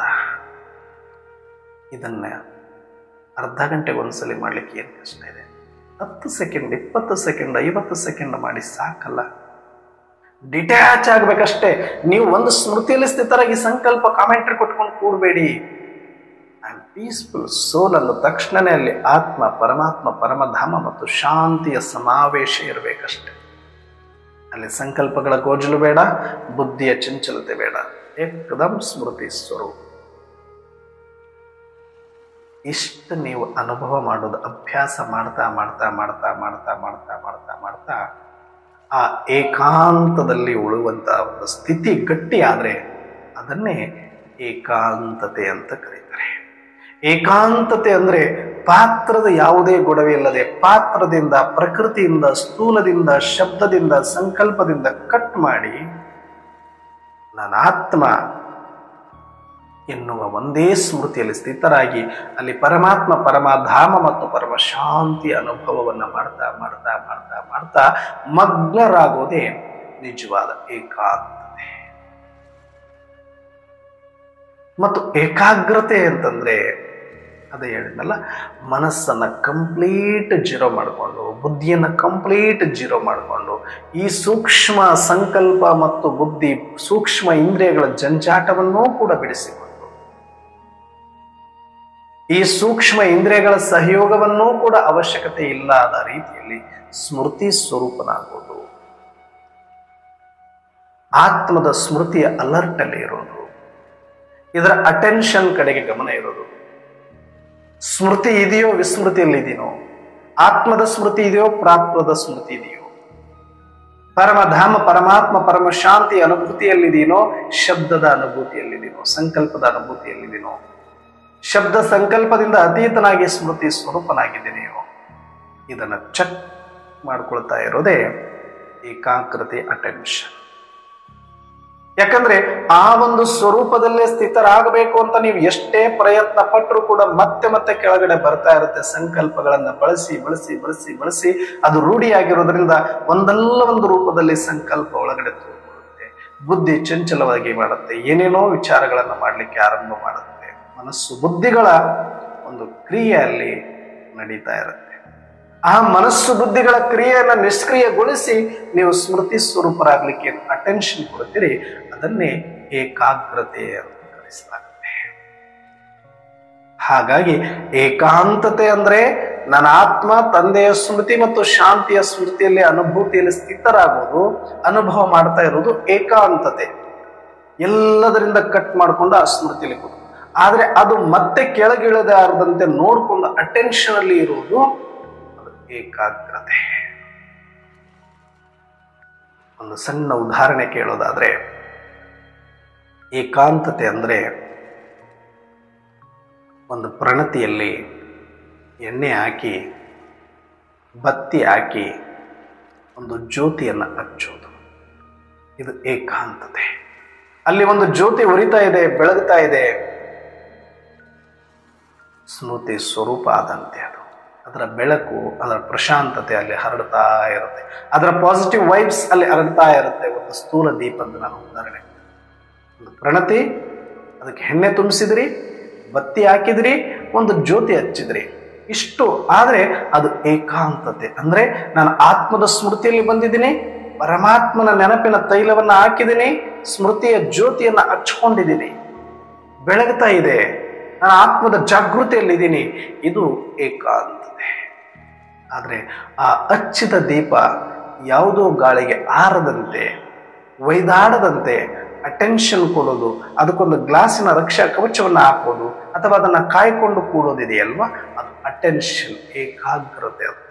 ಇದನ್ನ ಅರ್ಧ ಗಂಟೆಗೆ ಒಂದ್ಸಲಿ ಮಾಡ್ಲಿಕ್ಕೆ ಏನು ಕಷ್ಟ ಇದೆ? ಹತ್ತು ಸೆಕೆಂಡ್, ಇಪ್ಪತ್ತು ಸೆಕೆಂಡ್, ಐವತ್ತು ಸೆಕೆಂಡ್ ಮಾಡಿ ಸಾಕಲ್ಲ. ಡಿಟ್ಯಾಚ್ ಆಗ್ಬೇಕಷ್ಟೇ. ನೀವು ಒಂದು ಸ್ಮೃತಿಯಲ್ಲಿ ಸ್ಥಿತರಾಗಿ ಸಂಕಲ್ಪ ಕಾಮೆಂಟ್ರಿ ಕೊಟ್ಕೊಂಡು ಕೂಡಬೇಡಿ. ಐ ಆಮ್ ಪೀಸ್ಫುಲ್ ಸೋಲ್ ಅನ್ನು ತಕ್ಷಣನೇ ಅಲ್ಲಿ ಆತ್ಮ, ಪರಮಾತ್ಮ, ಪರಮಧಾಮ ಮತ್ತು ಶಾಂತಿಯ ಸಮಾವೇಶ ಇರಬೇಕಷ್ಟೆ. ಅಲ್ಲಿ ಸಂಕಲ್ಪಗಳ ಗೋಜಲು ಬೇಡ, ಬುದ್ಧಿಯ ಚಂಚಲತೆ ಬೇಡ, ಏಕದಂ ಸ್ಮೃತಿ ಸ್ವರೂಪ. ಇಷ್ಟು ನೀವು ಅನುಭವ ಮಾಡೋದು ಅಭ್ಯಾಸ ಮಾಡ್ತಾ ಮಾಡ್ತಾ ಮಾಡ್ತಾ ಮಾಡ್ತಾ ಮಾಡ್ತಾ ಮಾಡ್ತಾ ಮಾಡ್ತಾ ಆ ಏಕಾಂತದಲ್ಲಿ ಉಳುವಂತಹ ಒಂದು ಸ್ಥಿತಿ ಗಟ್ಟಿ ಆದ್ರೆ ಅದನ್ನೇ ಏಕಾಂತತೆ ಅಂತ ಕರೀತಾರೆ. ಏಕಾಂತತೆ ಅಂದ್ರೆ ಪಾತ್ರದ ಯಾವುದೇ ಗೊಡವೆ ಇಲ್ಲದೆ, ಪಾತ್ರದಿಂದ, ಪ್ರಕೃತಿಯಿಂದ, ಸ್ಥೂಲದಿಂದ, ಶಬ್ದದಿಂದ, ಸಂಕಲ್ಪದಿಂದ ಕಟ್ ಮಾಡಿ ನನ್ನ ಆತ್ಮ ಎನ್ನುವ ಒಂದೇ ಸ್ಮೃತಿಯಲ್ಲಿ ಸ್ಥಿತರಾಗಿ ಅಲ್ಲಿ ಪರಮಾತ್ಮ, ಪರಮಧಾಮ ಮತ್ತು ಪರಮ ಶಾಂತಿ ಅನುಭವವನ್ನು ಮಾಡ್ತಾ ಮಾಡ್ತಾ ಮಾಡ್ತಾ ಮಾಡ್ತಾ ಮಗ್ನರಾಗೋದೇ ನಿಜವಾದ ಏಕಾಗ್ರತೆ. ಮತ್ತು ಏಕಾಗ್ರತೆ ಅಂತಂದ್ರೆ ಅದೇ ಹೇಳಿದ್ನಲ್ಲ, ಮನಸ್ಸನ್ನ ಕಂಪ್ಲೀಟ್ ಜೀರೋ ಮಾಡಿಕೊಂಡು, ಬುದ್ಧಿಯನ್ನ ಕಂಪ್ಲೀಟ್ ಜೀರೋ ಮಾಡಿಕೊಂಡು, ಈ ಸೂಕ್ಷ್ಮ ಸಂಕಲ್ಪ ಮತ್ತು ಬುದ್ಧಿ, ಸೂಕ್ಷ್ಮ ಇಂದ್ರಿಯಗಳ ಜಂಜಾಟವನ್ನೂ ಕೂಡ ಬಿಡಿಸಿಕೊಂಡು, ಈ ಸೂಕ್ಷ್ಮ ಇಂದ್ರಿಯಗಳ ಸಹಯೋಗವನ್ನೂ ಕೂಡ ಅವಶ್ಯಕತೆ ಇಲ್ಲದ ರೀತಿಯಲ್ಲಿ ಸ್ಮೃತಿ ಸ್ವರೂಪನಾಗೋದು, ಆತ್ಮದ ಸ್ಮೃತಿಯ ಅಲರ್ಟ್ ಅಲ್ಲಿ ಇರೋದು, ಇದರ ಅಟೆನ್ಷನ್ ಕಡೆಗೆ ಗಮನ ಇರೋದು. ಸ್ಮೃತಿ ಇದೆಯೋ ವಿಸ್ಮೃತಿಯಲ್ಲಿದೆಯೋ, ಆತ್ಮದ ಸ್ಮೃತಿ ಇದೆಯೋ ಪ್ರಾಪ್ತದ ಸ್ಮೃತಿ ಇದೆಯೋ, ಪರಮಧಾಮ, ಪರಮಾತ್ಮ, ಪರಮ ಶಾಂತಿ ಅನುಭೂತಿಯಲ್ಲಿದೆಯೋ, ಶಬ್ದದ ಅನುಭೂತಿಯಲ್ಲಿದೆಯೋ, ಸಂಕಲ್ಪದ ಅನುಭೂತಿಯಲ್ಲಿದೆಯೋ, ಶಬ್ದ ಸಂಕಲ್ಪದಿಂದ ಅತೀತನಾಗಿ ಸ್ಮೃತಿ ಸ್ವರೂಪನಾಗಿದ್ದೇನೆಯೋ, ಇದನ್ನ ಚೆಕ್ ಮಾಡ್ಕೊಳ್ತಾ ಇರೋದೇ ಏಕಾಗ್ರತೆ, ಅಟೆನ್ಷನ್. ಯಾಕಂದ್ರೆ ಆ ಒಂದು ಸ್ವರೂಪದಲ್ಲೇ ಸ್ಥಿತರಾಗಬೇಕು ಅಂತ ನೀವು ಎಷ್ಟೇ ಪ್ರಯತ್ನ ಪಟ್ಟರು ಕೂಡ ಮತ್ತೆ ಮತ್ತೆ ಕೆಳಗಡೆ ಬರ್ತಾ ಇರುತ್ತೆ. ಸಂಕಲ್ಪಗಳನ್ನ ಬಳಸಿ ಬಳಸಿ ಬಳಸಿ ಬಳಸಿ ಅದು ರೂಢಿಯಾಗಿರೋದ್ರಿಂದ ಒಂದಲ್ಲ ಒಂದು ರೂಪದಲ್ಲಿ ಸಂಕಲ್ಪ ಒಳಗಡೆ ತೋರಿಕೊಳ್ಳುತ್ತೆ. ಬುದ್ಧಿ ಚಂಚಲವಾಗಿ ಮಾಡುತ್ತೆ, ಏನೇನೋ ವಿಚಾರಗಳನ್ನ ಮಾಡ್ಲಿಕ್ಕೆ ಆರಂಭ ಮಾಡುತ್ತೆ. ಮನಸ್ಸು ಬುದ್ಧಿಗಳ ಒಂದು ಕ್ರಿಯೆ ಅಲ್ಲಿ ನಡೀತಾ ಇರುತ್ತೆ. ಆ ಮನಸ್ಸು ಬುದ್ಧಿಗಳ ಕ್ರಿಯೆಯನ್ನ ನಿಷ್ಕ್ರಿಯಗೊಳಿಸಿ ನೀವು ಸ್ಮೃತಿ ಸ್ವರೂಪರಾಗ್ಲಿಕ್ಕೆ ಅಟೆನ್ಷನ್ ಕೊಡ್ತೀರಿ. ಅದನ್ನೇ ಏಕಾಗ್ರತೆ ಅಂತ ಕರೆಸಲಾಗುತ್ತೆ. ಹಾಗಾಗಿ ಏಕಾಂತತೆ ಅಂದ್ರೆ ನನ್ನ ಆತ್ಮ ತಂದೆಯ ಸ್ಮೃತಿ ಮತ್ತು ಶಾಂತಿಯ ಸ್ಮೃತಿಯಲ್ಲಿ ಅನುಭೂತಿಯಲ್ಲಿ ಸ್ಥಿತರಾಗೋದು, ಅನುಭವ ಮಾಡ್ತಾ ಇರೋದು ಏಕಾಂತತೆ. ಎಲ್ಲದರಿಂದ ಕಟ್ ಮಾಡಿಕೊಂಡು ಆ ಸ್ಮೃತಿಯಲ್ಲಿ ಕೊಡು. ಆದ್ರೆ ಅದು ಮತ್ತೆ ಕೆಳಗಿಳದಾರದಂತೆ ನೋಡ್ಕೊಂಡು ಅಟೆನ್ಷನ್ ಅಲ್ಲಿ ಇರುವುದು ಏಕಾಗ್ರತೆ. ಒಂದು ಸಣ್ಣ ಉದಾಹರಣೆ ಕೇಳೋದಾದ್ರೆ, ಏಕಾಂತತೆ ಅಂದ್ರೆ ಒಂದು ಪ್ರಣತಿಯಲ್ಲಿ ಎಣ್ಣೆ ಹಾಕಿ, ಬತ್ತಿ ಹಾಕಿ ಒಂದು ಜ್ಯೋತಿಯನ್ನು ಹಚ್ಚೋದು, ಇದು ಏಕಾಂತತೆ. ಅಲ್ಲಿ ಒಂದು ಜ್ಯೋತಿ ಉರಿತಾ ಇದೆ, ಬೆಳಗ್ತಾ ಇದೆ, ಸ್ಮೃತಿ ಸ್ವರೂಪ ಆದಂತೆ ಅದು. ಅದರ ಬೆಳಕು, ಅದರ ಪ್ರಶಾಂತತೆ ಅಲ್ಲಿ ಹರಡ್ತಾ ಇರುತ್ತೆ, ಅದರ ಪಾಸಿಟಿವ್ ವೈಬ್ಸ್ ಅಲ್ಲಿ ಹರಡ್ತಾ ಇರುತ್ತೆ. ಒಂದು ಸ್ಥೂಲ ದೀಪ ಅಂತ ನಾನು ಉದಾಹರಣೆ, ಒಂದು ಪ್ರಣತಿ, ಅದಕ್ಕೆ ಎಣ್ಣೆ ತುಂಬಿಸಿದ್ರಿ, ಬತ್ತಿ ಹಾಕಿದ್ರಿ, ಒಂದು ಜ್ಯೋತಿ ಹಚ್ಚಿದ್ರಿ, ಇಷ್ಟು. ಆದರೆ ಅದು ಏಕಾಂತತೆ. ಅಂದ್ರೆ ನಾನು ಆತ್ಮದ ಸ್ಮೃತಿಯಲ್ಲಿ ಬಂದಿದ್ದೀನಿ, ಪರಮಾತ್ಮನ ನೆನಪಿನ ತೈಲವನ್ನ ಹಾಕಿದ್ದೀನಿ, ಸ್ಮೃತಿಯ ಜ್ಯೋತಿಯನ್ನ ಹಚ್ಕೊಂಡಿದ್ದೀನಿ, ಬೆಳಗ್ತಾ ಇದೆ, ನಾನು ಆತ್ಮದ ಜಾಗೃತಿಯಲ್ಲಿದ್ದೀನಿ. ಇದು ಏಕಾಂತತೆ. ಆದರೆ ಆ ಹಚ್ಚಿದ ದೀಪ ಯಾವುದೋ ಗಾಳಿಗೆ ಆರದಂತೆ, ಒಯ್ದಾಡದಂತೆ ಅಟೆನ್ಷನ್ ಕೊಡೋದು, ಅದಕ್ಕೊಂದು ಗ್ಲಾಸಿನ ರಕ್ಷಾ ಕವಚವನ್ನು ಹಾಕೋದು ಅಥವಾ ಅದನ್ನು ಕಾಯ್ಕೊಂಡು ಕೂಡೋದಿದೆಯಲ್ವಾ, ಅದು ಅಟೆನ್ಷನ್, ಏಕಾಗ್ರತೆ. ಅದು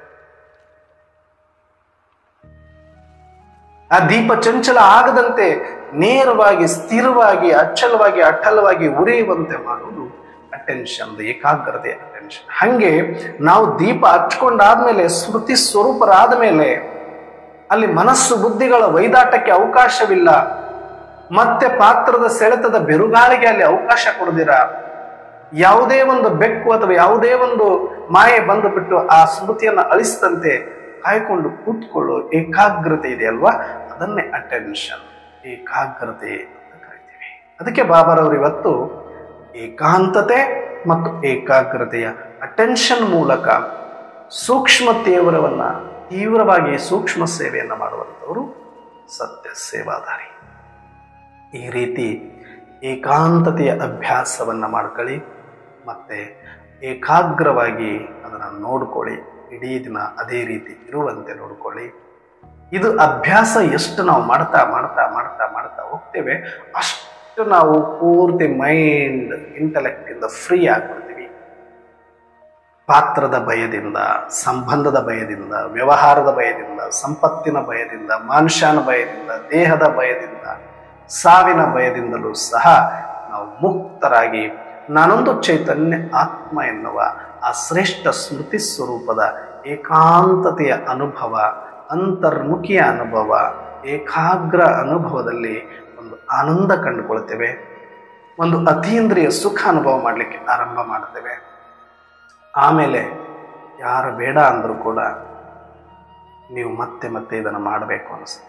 ಆ ದೀಪ ಚಂಚಲ ಆಗದಂತೆ ನೇರವಾಗಿ, ಸ್ಥಿರವಾಗಿ, ಅಚ್ಚಲವಾಗಿ, ಅಟಲವಾಗಿ ಉರಿಯುವಂತೆ ಮಾಡುವುದು ಅಟೆನ್ಷನ್, ಏಕಾಗ್ರತೆ, ಅಟೆನ್ಷನ್. ಹಂಗೆ ನಾವು ದೀಪ ಹಚ್ಕೊಂಡಾದ್ಮೇಲೆ, ಸ್ಮೃತಿ ಸ್ವರೂಪರಾದ ಮೇಲೆ ಅಲ್ಲಿ ಮನಸ್ಸು ಬುದ್ಧಿಗಳ ವೈದಾಟಕ್ಕೆ ಅವಕಾಶವಿಲ್ಲ. ಮತ್ತೆ ಪಾತ್ರದ ಸೆಳೆತದ ಬೆರುಗಾಳಿಗೆ ಅಲ್ಲಿ ಅವಕಾಶ ಕೊಡದಿರ, ಯಾವುದೇ ಒಂದು ಬೆಕ್ಕು ಅಥವಾ ಯಾವುದೇ ಒಂದು ಮಾಯೆ ಬಂದು ಬಿಟ್ಟು ಆ ಸ್ಮೃತಿಯನ್ನು ಅಳಿಸಿದಂತೆ ಕಾಯ್ಕೊಂಡು ಕೂತ್ಕೊಳ್ಳೋ ಏಕಾಗ್ರತೆ ಇದೆಯಲ್ವಾ, ಅದನ್ನೇ ಅಟೆನ್ಷನ್, ಏಕಾಗ್ರತೆ ಅಂತ ಕರಿತೀವಿ. ಅದಕ್ಕೆ ಬಾಬಾರವರು ಇವತ್ತು ಏಕಾಂತತೆ ಮತ್ತು ಏಕಾಗ್ರತೆಯ ಅಟೆನ್ಷನ್ ಮೂಲಕ ಸೂಕ್ಷ್ಮ ತೀವ್ರವನ್ನ ತೀವ್ರವಾಗಿ ಸೂಕ್ಷ್ಮ ಸೇವೆಯನ್ನು ಮಾಡುವಂಥವರು ಸತ್ಯ ಸೇವಾದಾರಿ. ಈ ರೀತಿ ಏಕಾಂತತೆಯ ಅಭ್ಯಾಸವನ್ನು ಮಾಡ್ಕೊಳ್ಳಿ, ಮತ್ತೆ ಏಕಾಗ್ರವಾಗಿ ಅದನ್ನು ನೋಡ್ಕೊಳ್ಳಿ, ಇಡೀ ದಿನ ಅದೇ ರೀತಿ ಇರುವಂತೆ ನೋಡ್ಕೊಳ್ಳಿ. ಇದು ಅಭ್ಯಾಸ ಎಷ್ಟು ನಾವು ಮಾಡ್ತಾ ಮಾಡ್ತಾ ಮಾಡ್ತಾ ಮಾಡ್ತಾ ಹೋಗ್ತೇವೆ, ಅಷ್ಟು ನಾವು ಪೂರ್ತಿ ಮೈಂಡ್ ಇಂಟೆಲೆಕ್ಟ್ ಇಂದ ಫ್ರೀ ಆಗ್ಬಿಡ್ತೀವಿ. ಪಾತ್ರದ ಭಯದಿಂದ, ಸಂಬಂಧದ ಭಯದಿಂದ, ವ್ಯವಹಾರದ ಭಯದಿಂದ, ಸಂಪತ್ತಿನ ಭಯದಿಂದ, ಮಾನುಷಾನ ಭಯದಿಂದ, ದೇಹದ ಭಯದಿಂದ, ಸಾವಿನ ಭಯದಿಂದಲೂ ಸಹ ನಾವು ಮುಕ್ತರಾಗಿ ನಾನೊಂದು ಚೈತನ್ಯ ಆತ್ಮ ಎನ್ನುವ ಆ ಶ್ರೇಷ್ಠ ಸ್ಮೃತಿ ಸ್ವರೂಪದ ಏಕಾಂತತೆಯ ಅನುಭವ, ಅಂತರ್ಮುಖಿಯ ಅನುಭವ, ಏಕಾಗ್ರ ಅನುಭವದಲ್ಲಿ ಒಂದು ಆನಂದ ಕಂಡುಕೊಳ್ತೇವೆ. ಒಂದು ಅತೀಂದ್ರಿಯ ಸುಖ ಅನುಭವ ಮಾಡಲಿಕ್ಕೆ ಆರಂಭ ಮಾಡ್ತೇವೆ. ಆಮೇಲೆ ಯಾರು ಬೇಡ ಅಂದರೂ ಕೂಡ ನೀವು ಮತ್ತೆ ಮತ್ತೆ ಇದನ್ನು ಮಾಡಬೇಕು ಅನಿಸುತ್ತೆ.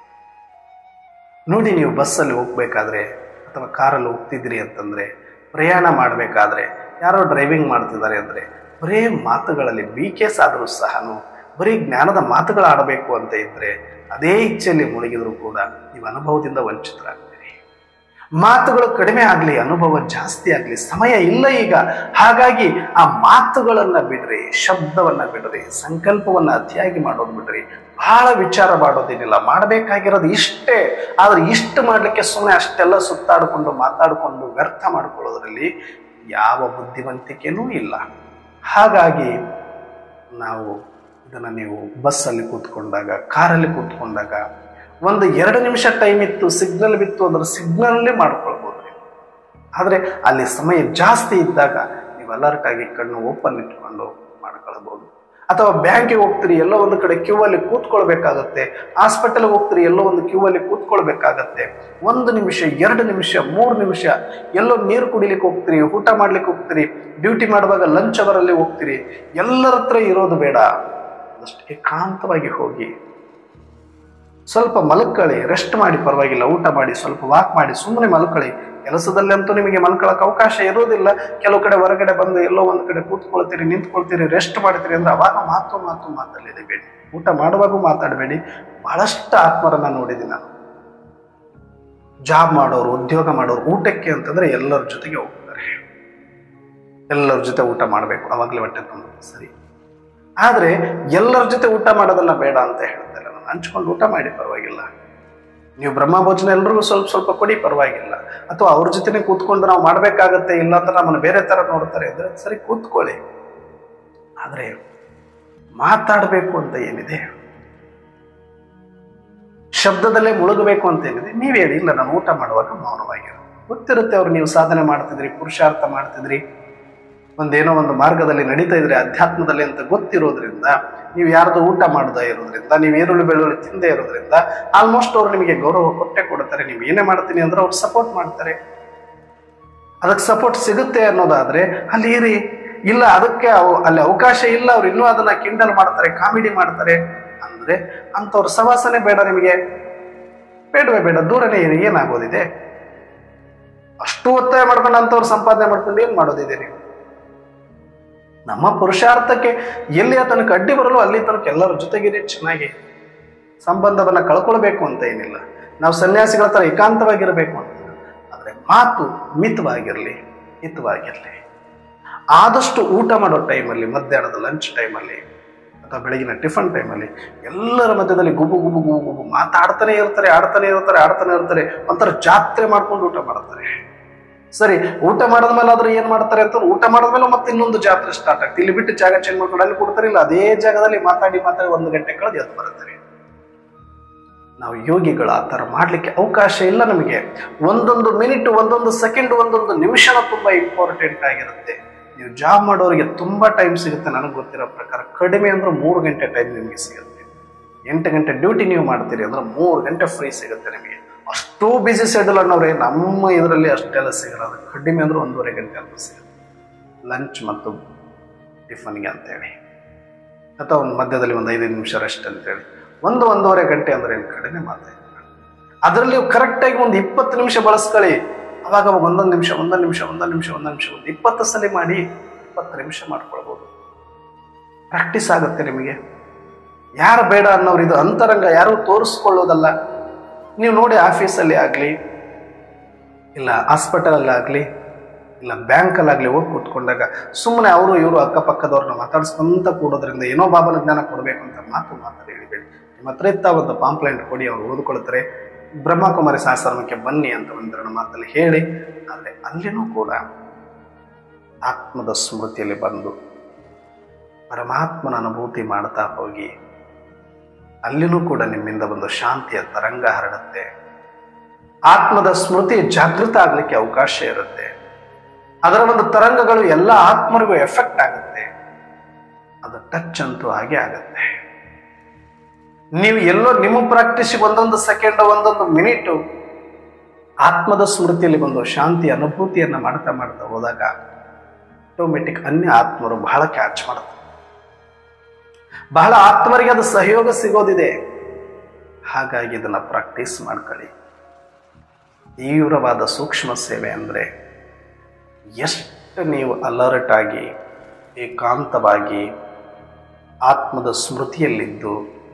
ನೋಡಿ, ನೀವು ಬಸ್ಸಲ್ಲಿ ಹೋಗ್ಬೇಕಾದ್ರೆ ಅಥವಾ ಕಾರಲ್ಲಿ ಹೋಗ್ತಿದ್ರಿ ಅಂತಂದರೆ, ಪ್ರಯಾಣ ಮಾಡಬೇಕಾದ್ರೆ, ಯಾರೋ ಡ್ರೈವಿಂಗ್ ಮಾಡ್ತಿದ್ದಾರೆ ಅಂದರೆ, ಬರೀ ಮಾತುಗಳಲ್ಲಿ ಬಿ ಕೇಸ್ ಆದರೂ ಸಹ ಬರೀ ಜ್ಞಾನದ ಮಾತುಗಳು ಆಡಬೇಕು ಅಂತ ಇದ್ದರೆ, ಅದೇ ಇಚ್ಛೆಯಲ್ಲಿ ಮುಳುಗಿದರೂ ಕೂಡ ನೀವು ಅನುಭವದಿಂದ ವಂಚಿತರಾಗ್ತೀರಿ. ಮಾತುಗಳು ಕಡಿಮೆ ಆಗಲಿ, ಅನುಭವ ಜಾಸ್ತಿ ಆಗಲಿ, ಸಮಯ ಇಲ್ಲ ಈಗ. ಹಾಗಾಗಿ ಆ ಮಾತುಗಳನ್ನು ಬಿಡ್ರಿ, ಶಬ್ದವನ್ನು ಬಿಡ್ರಿ, ಸಂಕಲ್ಪವನ್ನು ಅತಿಯಾಗಿ ಮಾಡೋದು ಬಿಡ್ರಿ. ಬಹಳ ವಿಚಾರ ಮಾಡೋದೇನಿಲ್ಲ, ಮಾಡಬೇಕಾಗಿರೋದು ಇಷ್ಟೇ. ಆದ್ರೆ ಇಷ್ಟು ಮಾಡಲಿಕ್ಕೆ ಸುಮ್ಮನೆ ಅಷ್ಟೆಲ್ಲ ಸುತ್ತಾಡಿಕೊಂಡು ಮಾತಾಡಿಕೊಂಡು ವ್ಯರ್ಥ ಮಾಡ್ಕೊಳ್ಳೋದ್ರಲ್ಲಿ ಯಾವ ಬುದ್ಧಿವಂತಿಕೆನೂ ಇಲ್ಲ. ಹಾಗಾಗಿ ನಾವು ಇದನ್ನು, ನೀವು ಬಸ್ಸಲ್ಲಿ ಕೂತ್ಕೊಂಡಾಗ, ಕಾರಲ್ಲಿ ಕೂತ್ಕೊಂಡಾಗ ಒಂದು ಎರಡು ನಿಮಿಷ ಟೈಮ್ ಇತ್ತು, ಸಿಗ್ನಲ್ ಬಿತ್ತು ಅಂದ್ರೆ ಸಿಗ್ನಲ್ಲೇ ಮಾಡ್ಕೊಳ್ಬೋದು. ಆದರೆ ಅಲ್ಲಿ ಸಮಯ ಜಾಸ್ತಿ ಇದ್ದಾಗ ನೀವು ಅಲರ್ಟ್ ಆಗಿ ಕಣ್ಣು ಓಪನ್ ಇಟ್ಕೊಂಡು ಮಾಡ್ಕೊಳ್ಬೋದು. ಅಥವಾ ಬ್ಯಾಂಕಿಗೆ ಹೋಗ್ತೀರಿ, ಎಲ್ಲೋ ಒಂದು ಕಡೆ ಕ್ಯೂ ಅಲ್ಲಿ ಕೂತ್ಕೊಳ್ಬೇಕಾಗತ್ತೆ. ಹಾಸ್ಪಿಟಲ್ಗೆ ಹೋಗ್ತೀರಿ, ಎಲ್ಲೋ ಒಂದು ಕ್ಯೂ ಅಲ್ಲಿ ಕೂತ್ಕೊಳ್ಬೇಕಾಗತ್ತೆ. ಒಂದು ನಿಮಿಷ, ಎರಡು ನಿಮಿಷ, ಮೂರು ನಿಮಿಷ ಎಲ್ಲೋ ನೀರು ಕುಡಿಲಿಕ್ಕೆ ಹೋಗ್ತೀರಿ, ಊಟ ಮಾಡ್ಲಿಕ್ಕೆ ಹೋಗ್ತೀರಿ, ಡ್ಯೂಟಿ ಮಾಡುವಾಗ ಲಂಚ್ ಅವರಲ್ಲಿ ಹೋಗ್ತೀರಿ. ಎಲ್ಲರ ಹತ್ರ ಇರೋದು ಬೇಡ, ಅದಷ್ಟು ಏಕಾಂತವಾಗಿ ಹೋಗಿ ಸ್ವಲ್ಪ ಮಲ್ಕೊಳ್ಳಿ, ರೆಸ್ಟ್ ಮಾಡಿ, ಪರವಾಗಿಲ್ಲ, ಊಟ ಮಾಡಿ, ಸ್ವಲ್ಪ ವಾಕ್ ಮಾಡಿ, ಸುಮ್ಮನೆ ಮಲ್ಕೊಳ್ಳಿ. ಕೆಲಸದಲ್ಲಂತೂ ನಿಮಗೆ ಮಲ್ಕೊಳ್ಳೋಕೆ ಅವಕಾಶ ಇರೋದಿಲ್ಲ. ಕೆಲವು ಕಡೆ ಹೊರಗಡೆ ಬಂದು ಎಲ್ಲೋ ಒಂದು ಕಡೆ ಕೂತ್ಕೊಳ್ತೀರಿ, ನಿಂತ್ಕೊಳ್ತೀರಿ, ರೆಸ್ಟ್ ಮಾಡ್ತೀರಿ ಅಂದ್ರೆ ಅವಾಗ ಮಾತು ಮಾತು ಮಾತಲ್ಲಿದೆ ಬೇಡಿ. ಊಟ ಮಾಡುವಾಗೂ ಮಾತಾಡಬೇಡಿ. ಬಹಳಷ್ಟು ಆತ್ಮರನ್ನ ನೋಡಿದ್ದೀನಿ ನಾನು. ಜಾಬ್ ಮಾಡೋರು, ಉದ್ಯೋಗ ಮಾಡೋರು ಊಟಕ್ಕೆ ಅಂತಂದ್ರೆ ಎಲ್ಲರ ಜೊತೆಗೆ ಹೋಗ್ತಾರೆ, ಎಲ್ಲರ ಜೊತೆ ಊಟ ಮಾಡಬೇಕು, ಅವಾಗಲೇ ಹೊಟ್ಟೆ ತುಂಬ ಸರಿ. ಆದರೆ ಎಲ್ಲರ ಜೊತೆ ಊಟ ಮಾಡೋದನ್ನ ಬೇಡ ಅಂತ ಹೇಳ್ತಾರೆ. ನಾನು ಹಂಚ್ಕೊಂಡು ಊಟ ಮಾಡಿ, ಪರವಾಗಿಲ್ಲ. ನೀವು ಬ್ರಹ್ಮ ಭೋಜನ ಎಲ್ರಿಗೂ ಸ್ವಲ್ಪ ಸ್ವಲ್ಪ ಕೊಡಿ, ಪರವಾಗಿಲ್ಲ. ಅಥವಾ ಅವ್ರ ಜೊತೆನೆ ಕೂತ್ಕೊಂಡು ನಾವು ಮಾಡಬೇಕಾಗತ್ತೆ, ಇಲ್ಲ ಅಂದ್ರೆ ನಮ್ಮನ್ನು ಬೇರೆ ಥರ ನೋಡ್ತಾರೆ ಅಂದರೆ ಸರಿ ಕೂತ್ಕೊಳ್ಳಿ. ಆದರೆ ಮಾತಾಡಬೇಕು ಅಂತ ಏನಿದೆ, ಶಬ್ದದಲ್ಲೇ ಮುಳುಗಬೇಕು ಅಂತ ಏನಿದೆ, ನೀವು ಹೇಳಿ, ಇಲ್ಲ ನಾನು ಊಟ ಮಾಡುವಾಗ ಮೌನವಾಗಿರೋ. ಗೊತ್ತಿರುತ್ತೆ ಅವ್ರು ನೀವು ಸಾಧನೆ ಮಾಡ್ತಿದ್ರಿ, ಪುರುಷಾರ್ಥ ಮಾಡ್ತಿದ್ರಿ, ಒಂದೇನೋ ಒಂದು ಮಾರ್ಗದಲ್ಲಿ ನಡೀತಾ ಇದ್ರೆ ಅಧ್ಯಾತ್ಮದಲ್ಲಿ ಅಂತ ಗೊತ್ತಿರೋದ್ರಿಂದ, ನೀವು ಯಾರ್ದು ಊಟ ಮಾಡದೇ ಇರೋದ್ರಿಂದ, ನೀವು ಈರುಳ್ಳಿ ಬೆಳ್ಳುಳ್ಳಿ ತಿಂದೇ ಇರೋದ್ರಿಂದ ಆಲ್ಮೋಸ್ಟ್ ಅವ್ರು ನಿಮಗೆ ಗೌರವ ಕೊಟ್ಟೆ ಕೊಡ್ತಾರೆ. ನೀವು ಏನೇ ಮಾಡ್ತೀನಿ ಅಂದ್ರೆ ಅವ್ರು ಸಪೋರ್ಟ್ ಮಾಡ್ತಾರೆ. ಅದಕ್ಕೆ ಸಪೋರ್ಟ್ ಸಿಗುತ್ತೆ ಅನ್ನೋದಾದ್ರೆ ಅಲ್ಲಿ ಇರಿ. ಇಲ್ಲ ಅದಕ್ಕೆ ಅಲ್ಲಿ ಅವಕಾಶ ಇಲ್ಲ, ಅವ್ರು ಇನ್ನೂ ಅದನ್ನ ಕಿಂಡಲ್ ಮಾಡ್ತಾರೆ, ಕಾಮಿಡಿ ಮಾಡ್ತಾರೆ ಅಂದ್ರೆ ಅಂಥವ್ರ ಸವಾಸನೆ ಬೇಡ, ನಿಮಗೆ ಬೇಡವೇ ಬೇಡ, ದೂರನೇ ಇರಿ. ಏನಾಗೋದಿದೆ? ಅಷ್ಟು ಒತ್ತಾಯ ಮಾಡ್ಕೊಂಡು ಅಂಥವ್ರು ಸಂಪಾದನೆ ಮಾಡ್ಕೊಂಡು ಏನು ಮಾಡೋದಿದೆ ನೀವು? ನಮ್ಮ ಪುರುಷಾರ್ಥಕ್ಕೆ ಎಲ್ಲಿ ತನಕ ಅಡ್ಡಿ ಬರಲು ಅಲ್ಲಿ ತನಕ ಎಲ್ಲರ ಜೊತೆಗಿರಿ ಚೆನ್ನಾಗಿ ಸಂಬಂಧವನ್ನ ಕಳ್ಕೊಳ್ಬೇಕು ಅಂತ ಏನಿಲ್ಲ. ನಾವು ಸನ್ಯಾಸಿಗಳ ತರ ಏಕಾಂತವಾಗಿರಬೇಕು ಅಂತ. ಆದರೆ ಮಾತು ಮಿತವಾಗಿರಲಿ, ಹಿತವಾಗಿರಲಿ. ಆದಷ್ಟು ಊಟ ಮಾಡೋ ಟೈಮಲ್ಲಿ, ಮಧ್ಯಾಹ್ನದ ಲಂಚ್ ಟೈಮಲ್ಲಿ ಅಥವಾ ಬೆಳಗಿನ ಟಿಫನ್ ಟೈಮಲ್ಲಿ ಎಲ್ಲರ ಮಧ್ಯದಲ್ಲಿ ಗುಬು ಗುಬು ಗುಬು ಗುಬು ಮಾತಾಡ್ತಾನೆ ಇರ್ತಾರೆ, ಆಡ್ತಾನೆ ಇರ್ತಾರೆ ಆಡ್ತಾನೆ ಇರ್ತಾರೆ ಒಂಥರ ಜಾತ್ರೆ ಮಾಡ್ಕೊಂಡು ಊಟ ಮಾಡ್ತಾರೆ. ಸರಿ, ಊಟ ಮಾಡಿದ್ಮೇಲೆ ಆದ್ರೆ ಏನ್ ಮಾಡ್ತಾರೆ ಅಂತ, ಊಟ ಮಾಡಿದ್ಮೇಲೆ ಮತ್ತೆ ಇನ್ನೊಂದು ಜಾತ್ರೆ ಸ್ಟಾರ್ಟ್ ಆಗ್ತದೆ. ಇಲ್ಲಿ ಬಿಟ್ಟು ಜಾಗ ಚೇಂಜ್ ಮಾಡ್ಕೊಂಡು ಅಲ್ಲಿ ಕೊಡ್ತಾರೆ, ಇಲ್ಲ ಅದೇ ಜಾಗದಲ್ಲಿ ಮಾತಾಡಿ ಮಾತಾಡಿ ಒಂದು ಗಂಟೆ ಕಳೆದು ಎದ್ದು ಬರುತ್ತಾರೆ. ನಾವು ಯೋಗಿಗಳು ಆ ಥರ ಮಾಡ್ಲಿಕ್ಕೆ ಅವಕಾಶ ಇಲ್ಲ ನಮಗೆ. ಒಂದೊಂದು ಮಿನಿಟ್, ಒಂದೊಂದು ಸೆಕೆಂಡ್, ಒಂದೊಂದು ನಿಮಿಷನ ತುಂಬಾ ಇಂಪಾರ್ಟೆಂಟ್ ಆಗಿರುತ್ತೆ. ನೀವು ಜಾಬ್ ಮಾಡೋರಿಗೆ ತುಂಬಾ ಟೈಮ್ ಸಿಗುತ್ತೆ. ನನಗೆ ಗೊತ್ತಿರೋ ಪ್ರಕಾರ ಕಡಿಮೆ ಅಂದ್ರೆ ಮೂರು ಗಂಟೆ ಟೈಮ್ ನಿಮಗೆ ಸಿಗುತ್ತೆ. ಎಂಟು ಗಂಟೆ ಡ್ಯೂಟಿ ನೀವು ಮಾಡ್ತೀರಿ ಅಂದ್ರೆ ಮೂರು ಗಂಟೆ ಫ್ರೀ ಸಿಗುತ್ತೆ ನಿಮಗೆ. ಅಷ್ಟು ಬಿಸಿ ಶೆಡ್ಯೂಲ್ ಅನ್ನೋರೇ ನಮ್ಮ ಇದರಲ್ಲಿ ಅಷ್ಟೆಲ್ಲ ಸಿಗಲ್ಲ. ಕಡಿಮೆ ಅಂದ್ರೆ ಒಂದೂವರೆ ಗಂಟೆ ಅಂತ ಸಿಗುತ್ತೆ ಲಂಚ್ ಮತ್ತು ಟಿಫನ್ಗೆ ಅಂತೇಳಿ, ಅಥವಾ ಒಂದು ಮಧ್ಯದಲ್ಲಿ ಒಂದು ಐದೈದು ನಿಮಿಷ ರೆಸ್ಟ್ ಅಂತೇಳಿ. ಒಂದು ಒಂದೂವರೆ ಗಂಟೆ ಅಂದ್ರೆ ಏನು ಕಡಿಮೆ ಮಾತಾಡಿ. ಅದರಲ್ಲಿ ಕರೆಕ್ಟಾಗಿ ಒಂದು ಇಪ್ಪತ್ತು ನಿಮಿಷ ಬಳಸ್ಕೊಳ್ಳಿ. ಅವಾಗ ಒಂದೊಂದು ನಿಮಿಷ ಒಂದೊಂದು ನಿಮಿಷ ಒಂದೊಂದು ನಿಮಿಷ ಒಂದೊಂದು ನಿಮಿಷ ಒಂದು ಇಪ್ಪತ್ತು ಸಲ ಮಾಡಿ ಇಪ್ಪತ್ತು ನಿಮಿಷ ಮಾಡ್ಕೊಳ್ಬೋದು. ಪ್ರಾಕ್ಟೀಸ್ ಆಗುತ್ತೆ ನಿಮಗೆ. ಯಾರು ಬೇಡ ಅನ್ನೋರು, ಇದು ಅಂತರಂಗ, ಯಾರು ತೋರಿಸ್ಕೊಳ್ಳೋದಲ್ಲ. ನೀವು ನೋಡಿ, ಆಫೀಸಲ್ಲಿ ಆಗಲಿ, ಇಲ್ಲ ಹಾಸ್ಪಿಟಲಲ್ಲಿ ಆಗಲಿ, ಇಲ್ಲ ಬ್ಯಾಂಕಲ್ಲಾಗಲಿ ಹೋಗಿ ಕೂತ್ಕೊಂಡಾಗ ಸುಮ್ಮನೆ ಅವರು ಇವರು ಅಕ್ಕಪಕ್ಕದವ್ರನ್ನ ಮಾತಾಡಿಸ್ಕೊಂತ ಕೂಡೋದ್ರಿಂದ ಏನೋ ಬಾಬನ ಜ್ಞಾನ ಕೊಡಬೇಕು ಅಂತ ಮಾತು ಮಾತಾಡಿ ಹೇಳಿಬೇಡಿ. ನಿಮ್ಮ ಹತ್ರ ಇತ್ತ ಒಂದು ಪಾಂಪ್ಲೆಂಟ್ ಕೊಡಿ, ಅವ್ರು ಓದ್ಕೊಳ್ತಾರೆ. ಬ್ರಹ್ಮಕುಮಾರಿ ಸಹಸ್ರಾಮಕ್ಕೆ ಬನ್ನಿ ಅಂತ ಒಂದೆರಡು ಮಾತಲ್ಲಿ ಹೇಳಿ. ಆದರೆ ಅಲ್ಲಿನೂ ಕೂಡ ಆತ್ಮದ ಸ್ಮೃತಿಯಲ್ಲಿ ಬಂದು ಪರಮಾತ್ಮನ ಅನುಭೂತಿ ಮಾಡ್ತಾ ಹೋಗಿ ಅಲ್ಲಿನೂ ಕೂಡ ನಿಮ್ಮಿಂದ ಒಂದು ಶಾಂತಿಯ ತರಂಗ ಹರಡುತ್ತೆ. ಆತ್ಮದ ಸ್ಮೃತಿ ಜಾಗೃತ ಆಗ್ಲಿಕ್ಕೆ ಅವಕಾಶ ಇರುತ್ತೆ. ಅದರ ಒಂದು ತರಂಗಗಳು ಎಲ್ಲ ಆತ್ಮರಿಗೂ ಎಫೆಕ್ಟ್ ಆಗುತ್ತೆ. ಅದು ಟಚ್ ಅಂತೂ ಹಾಗೆ ಆಗತ್ತೆ. ನೀವು ಎಲ್ಲೋ ನಿಮ್ಮ ಪ್ರಾಕ್ಟೀಸ್ಗೆ ಒಂದೊಂದು ಸೆಕೆಂಡ್, ಒಂದೊಂದು ಮಿನಿಟು ಆತ್ಮದ ಸ್ಮೃತಿಯಲ್ಲಿ ಬಂದು ಶಾಂತಿ ಅನುಭೂತಿಯನ್ನ ಮಾಡ್ತಾ ಮಾಡ್ತಾ ಹೋದಾಗ ಆಟೋಮೆಟಿಕ್ ಅನ್ಯ ಆತ್ಮರು ಬಹಳ ಕ್ಯಾಚ್ ಮಾಡ್ತಾರೆ. ಬಹಳ ಆತ್ಮರಿಗೆ ಅದು ಸಹಯೋಗ ಸಿಗೋದಿದೆ. ಹಾಗಾಗಿ ಇದನ್ನ ಪ್ರಾಕ್ಟೀಸ್ ಮಾಡ್ಕೊಳ್ಳಿ. ತೀವ್ರವಾದ ಸೂಕ್ಷ್ಮ ಸೇವೆ ಅಂದರೆ ಎಷ್ಟು ನೀವು ಅಲರ್ಟ್ ಆಗಿ ಏಕಾಂತವಾಗಿ ಆತ್ಮದ ಸ್ಮೃತಿಯಲ್ಲಿದ್ದು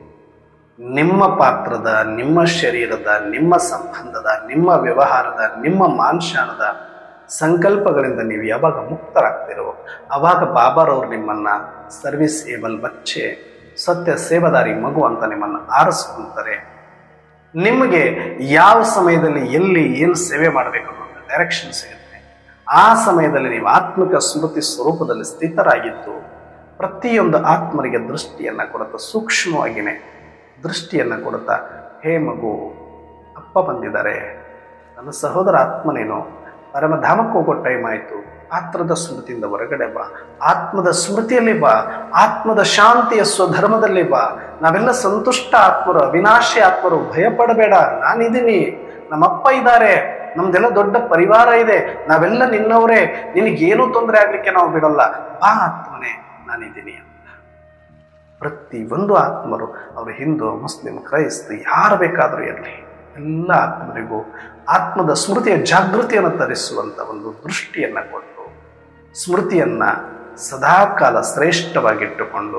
ನಿಮ್ಮ ಪಾತ್ರದ, ನಿಮ್ಮ ಶರೀರದ, ನಿಮ್ಮ ಸಂಬಂಧದ, ನಿಮ್ಮ ವ್ಯವಹಾರದ, ನಿಮ್ಮ ಮಾನಶಾನದ ಸಂಕಲ್ಪಗಳಿಂದ ನೀವು ಯಾವಾಗ ಮುಕ್ತರಾಗ್ತಿರೋ ಆವಾಗ ಬಾಬಾರವ್ರು ನಿಮ್ಮನ್ನ ಸರ್ವಿಸ್ ಏಬಲ್ ಬಚ್ಚೆ, ಸತ್ಯ ಸೇವಾದಾರಿ ಮಗು ಅಂತ ನಿಮ್ಮನ್ನು ಆರಿಸ್ಕೊಂತಾರೆ. ನಿಮಗೆ ಯಾವ ಸಮಯದಲ್ಲಿ ಎಲ್ಲಿ ಏನು ಸೇವೆ ಮಾಡಬೇಕು ಅನ್ನೋ ಡೈರೆಕ್ಷನ್ ಸಿಗುತ್ತೆ. ಆ ಸಮಯದಲ್ಲಿ ನೀವು ಆತ್ಮಿಕ ಸ್ಮೃತಿ ಸ್ವರೂಪದಲ್ಲಿ ಸ್ಥಿತರಾಗಿದ್ದು ಪ್ರತಿಯೊಂದು ಆತ್ಮರಿಗೆ ದೃಷ್ಟಿಯನ್ನ ಕೊಡುತ್ತಾ, ಸೂಕ್ಷ್ಮವಾಗಿಯೇ ದೃಷ್ಟಿಯನ್ನ ಕೊಡುತ್ತಾ, ಹೇ ಮಗು, ಅಪ್ಪ ಬಂದಿದ್ದಾರೆ, ನನ್ನ ಸಹೋದರ ಆತ್ಮನೇನು, ಪರಮಧಾಮಕ್ಕೆ ಹೋಗೋ ಟೈಮ್ ಆಯಿತು, ಪಾತ್ರದ ಸ್ಮೃತಿಯಿಂದ ಹೊರಗಡೆ ಬಾ, ಆತ್ಮದ ಸ್ಮೃತಿಯಲ್ಲಿ ಬಾ, ಆತ್ಮದ ಶಾಂತಿಯ ಸ್ವಧರ್ಮದಲ್ಲಿ ಬಾ. ನಾವೆಲ್ಲ ಸಂತುಷ್ಟ ಆತ್ಮರು, ಅವಿನಾಶಿ ಆತ್ಮರು, ಭಯಪಡಬೇಡ, ನಾನಿದ್ದೀನಿ, ನಮ್ಮಪ್ಪ ಇದ್ದಾರೆ, ನಮ್ದೆಲ್ಲ ದೊಡ್ಡ ಪರಿವಾರ ಇದೆ, ನಾವೆಲ್ಲ ನಿನ್ನವರೇ, ನಿನಗೇನು ತೊಂದರೆ ಆಗ್ಲಿಕ್ಕೆ ನಾವು ಬಿಡಲ್ಲ, ಬಾ ಆತ್ಮನೇ, ನಾನಿದ್ದೀನಿ ಅಂತ. ಪ್ರತಿ ಒಂದು ಆತ್ಮರು, ಅವರು ಹಿಂದೂ, ಮುಸ್ಲಿಂ, ಕ್ರೈಸ್ತ, ಯಾರು ಬೇಕಾದರೂ ಇರಲಿ, ಎಲ್ಲ ಆತ್ಮರಿಗೂ ಆತ್ಮದ ಸ್ಮೃತಿಯ ಜಾಗೃತಿಯನ್ನು ತರಿಸುವಂತ ಒಂದು ದೃಷ್ಟಿಯನ್ನ ಕೊಟ್ಟು ಸ್ಮೃತಿಯನ್ನ ಸದಾಕಾಲ ಶ್ರೇಷ್ಠವಾಗಿಟ್ಟುಕೊಂಡು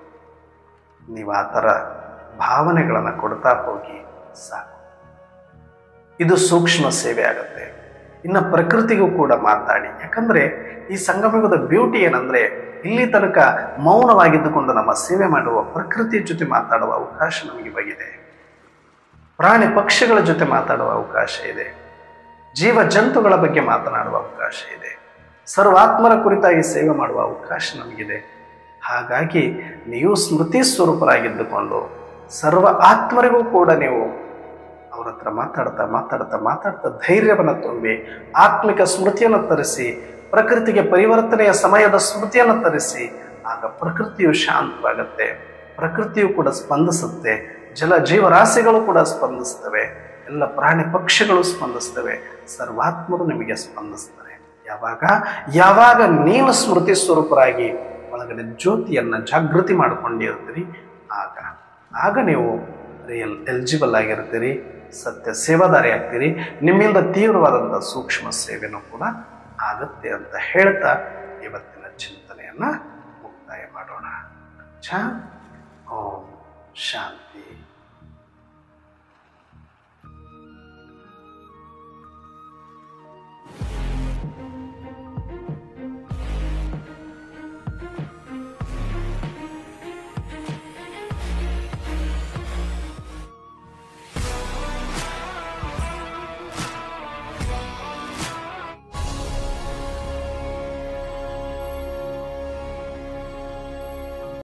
ನೀವು ಆ ಥರ ಭಾವನೆಗಳನ್ನು ಕೊಡ್ತಾ ಹೋಗಿ ಸಾಕು. ಇದು ಸೂಕ್ಷ್ಮ ಸೇವೆ ಆಗುತ್ತೆ. ಇನ್ನು ಪ್ರಕೃತಿಗೂ ಕೂಡ ಮಾತಾಡಿ. ಯಾಕಂದ್ರೆ ಈ ಸಂಗಮಯುಗದ ಬ್ಯೂಟಿ ಏನಂದ್ರೆ, ಇಲ್ಲಿ ತನಕ ಮೌನವಾಗಿದ್ದುಕೊಂಡು ನಮ್ಮ ಸೇವೆ ಮಾಡುವ ಪ್ರಕೃತಿಯ ಜೊತೆ ಮಾತಾಡುವ ಅವಕಾಶ ನಮಗೆ ಬಗಿದೆ. ಪ್ರಾಣಿ ಪಕ್ಷಿಗಳ ಜೊತೆ ಮಾತಾಡುವ ಅವಕಾಶ ಇದೆ. ಜೀವ ಜಂತುಗಳ ಬಗ್ಗೆ ಮಾತನಾಡುವ ಅವಕಾಶ ಇದೆ. ಸರ್ವಾತ್ಮರ ಕುರಿತಾಗಿ ಸೇವೆ ಮಾಡುವ ಅವಕಾಶ ನಮಗಿದೆ. ಹಾಗಾಗಿ ನೀವು ಸ್ಮೃತಿ ಸ್ವರೂಪರಾಗಿದ್ದುಕೊಂಡು ಸರ್ವ ಆತ್ಮರಿಗೂ ಕೂಡ ನೀವು ಅವ್ರ ಹತ್ರ ಮಾತಾಡ್ತಾ ಮಾತಾಡ್ತಾ ಮಾತಾಡ್ತಾ ಧೈರ್ಯವನ್ನು ತುಂಬಿ ಆತ್ಮಿಕ ಸ್ಮೃತಿಯನ್ನು ತರಿಸಿ, ಪ್ರಕೃತಿಗೆ ಪರಿವರ್ತನೆಯ ಸಮಯದ ಸ್ಮೃತಿಯನ್ನು ತರಿಸಿ, ಆಗ ಪ್ರಕೃತಿಯು ಶಾಂತವಾಗುತ್ತೆ, ಪ್ರಕೃತಿಯು ಕೂಡ ಸ್ಪಂದಿಸುತ್ತೆ, ಜಲ ಜೀವರಾಶಿಗಳು ಕೂಡ ಸ್ಪಂದಿಸ್ತವೆ, ಎಲ್ಲ ಪ್ರಾಣಿ ಪಕ್ಷಿಗಳು ಸ್ಪಂದಿಸ್ತವೆ, ಸರ್ವಾತ್ಮರು ನಿಮಗೆ ಸ್ಪಂದಿಸ್ತಾರೆ. ಯಾವಾಗ ಯಾವಾಗ ನೀವು ಸ್ಮೃತಿ ಸ್ವರೂಪರಾಗಿ ಒಳಗಡೆ ಜ್ಯೋತಿಯನ್ನ ಜಾಗೃತಿ ಮಾಡ್ಕೊಂಡಿರ್ತೀರಿ, ಆಗ ಆಗ ನೀವು ರಿಯಲ್ ಎಲಿಜಿಬಲ್ ಆಗಿರ್ತೀರಿ, ಸತ್ಯ ಸೇವಾದಾರಿ ಆಗ್ತೀರಿ. ನಿಮ್ಮಿಂದ ತೀವ್ರವಾದಂಥ ಸೂಕ್ಷ್ಮ ಸೇವೆನೂ ಕೂಡ ಆಗುತ್ತೆ ಅಂತ ಹೇಳ್ತಾ ಇವತ್ತಿನ ಚಿಂತನೆಯನ್ನು ಮುಕ್ತಾಯ ಮಾಡೋಣ. ಛ ಓಂ ಶಾಂತಿ.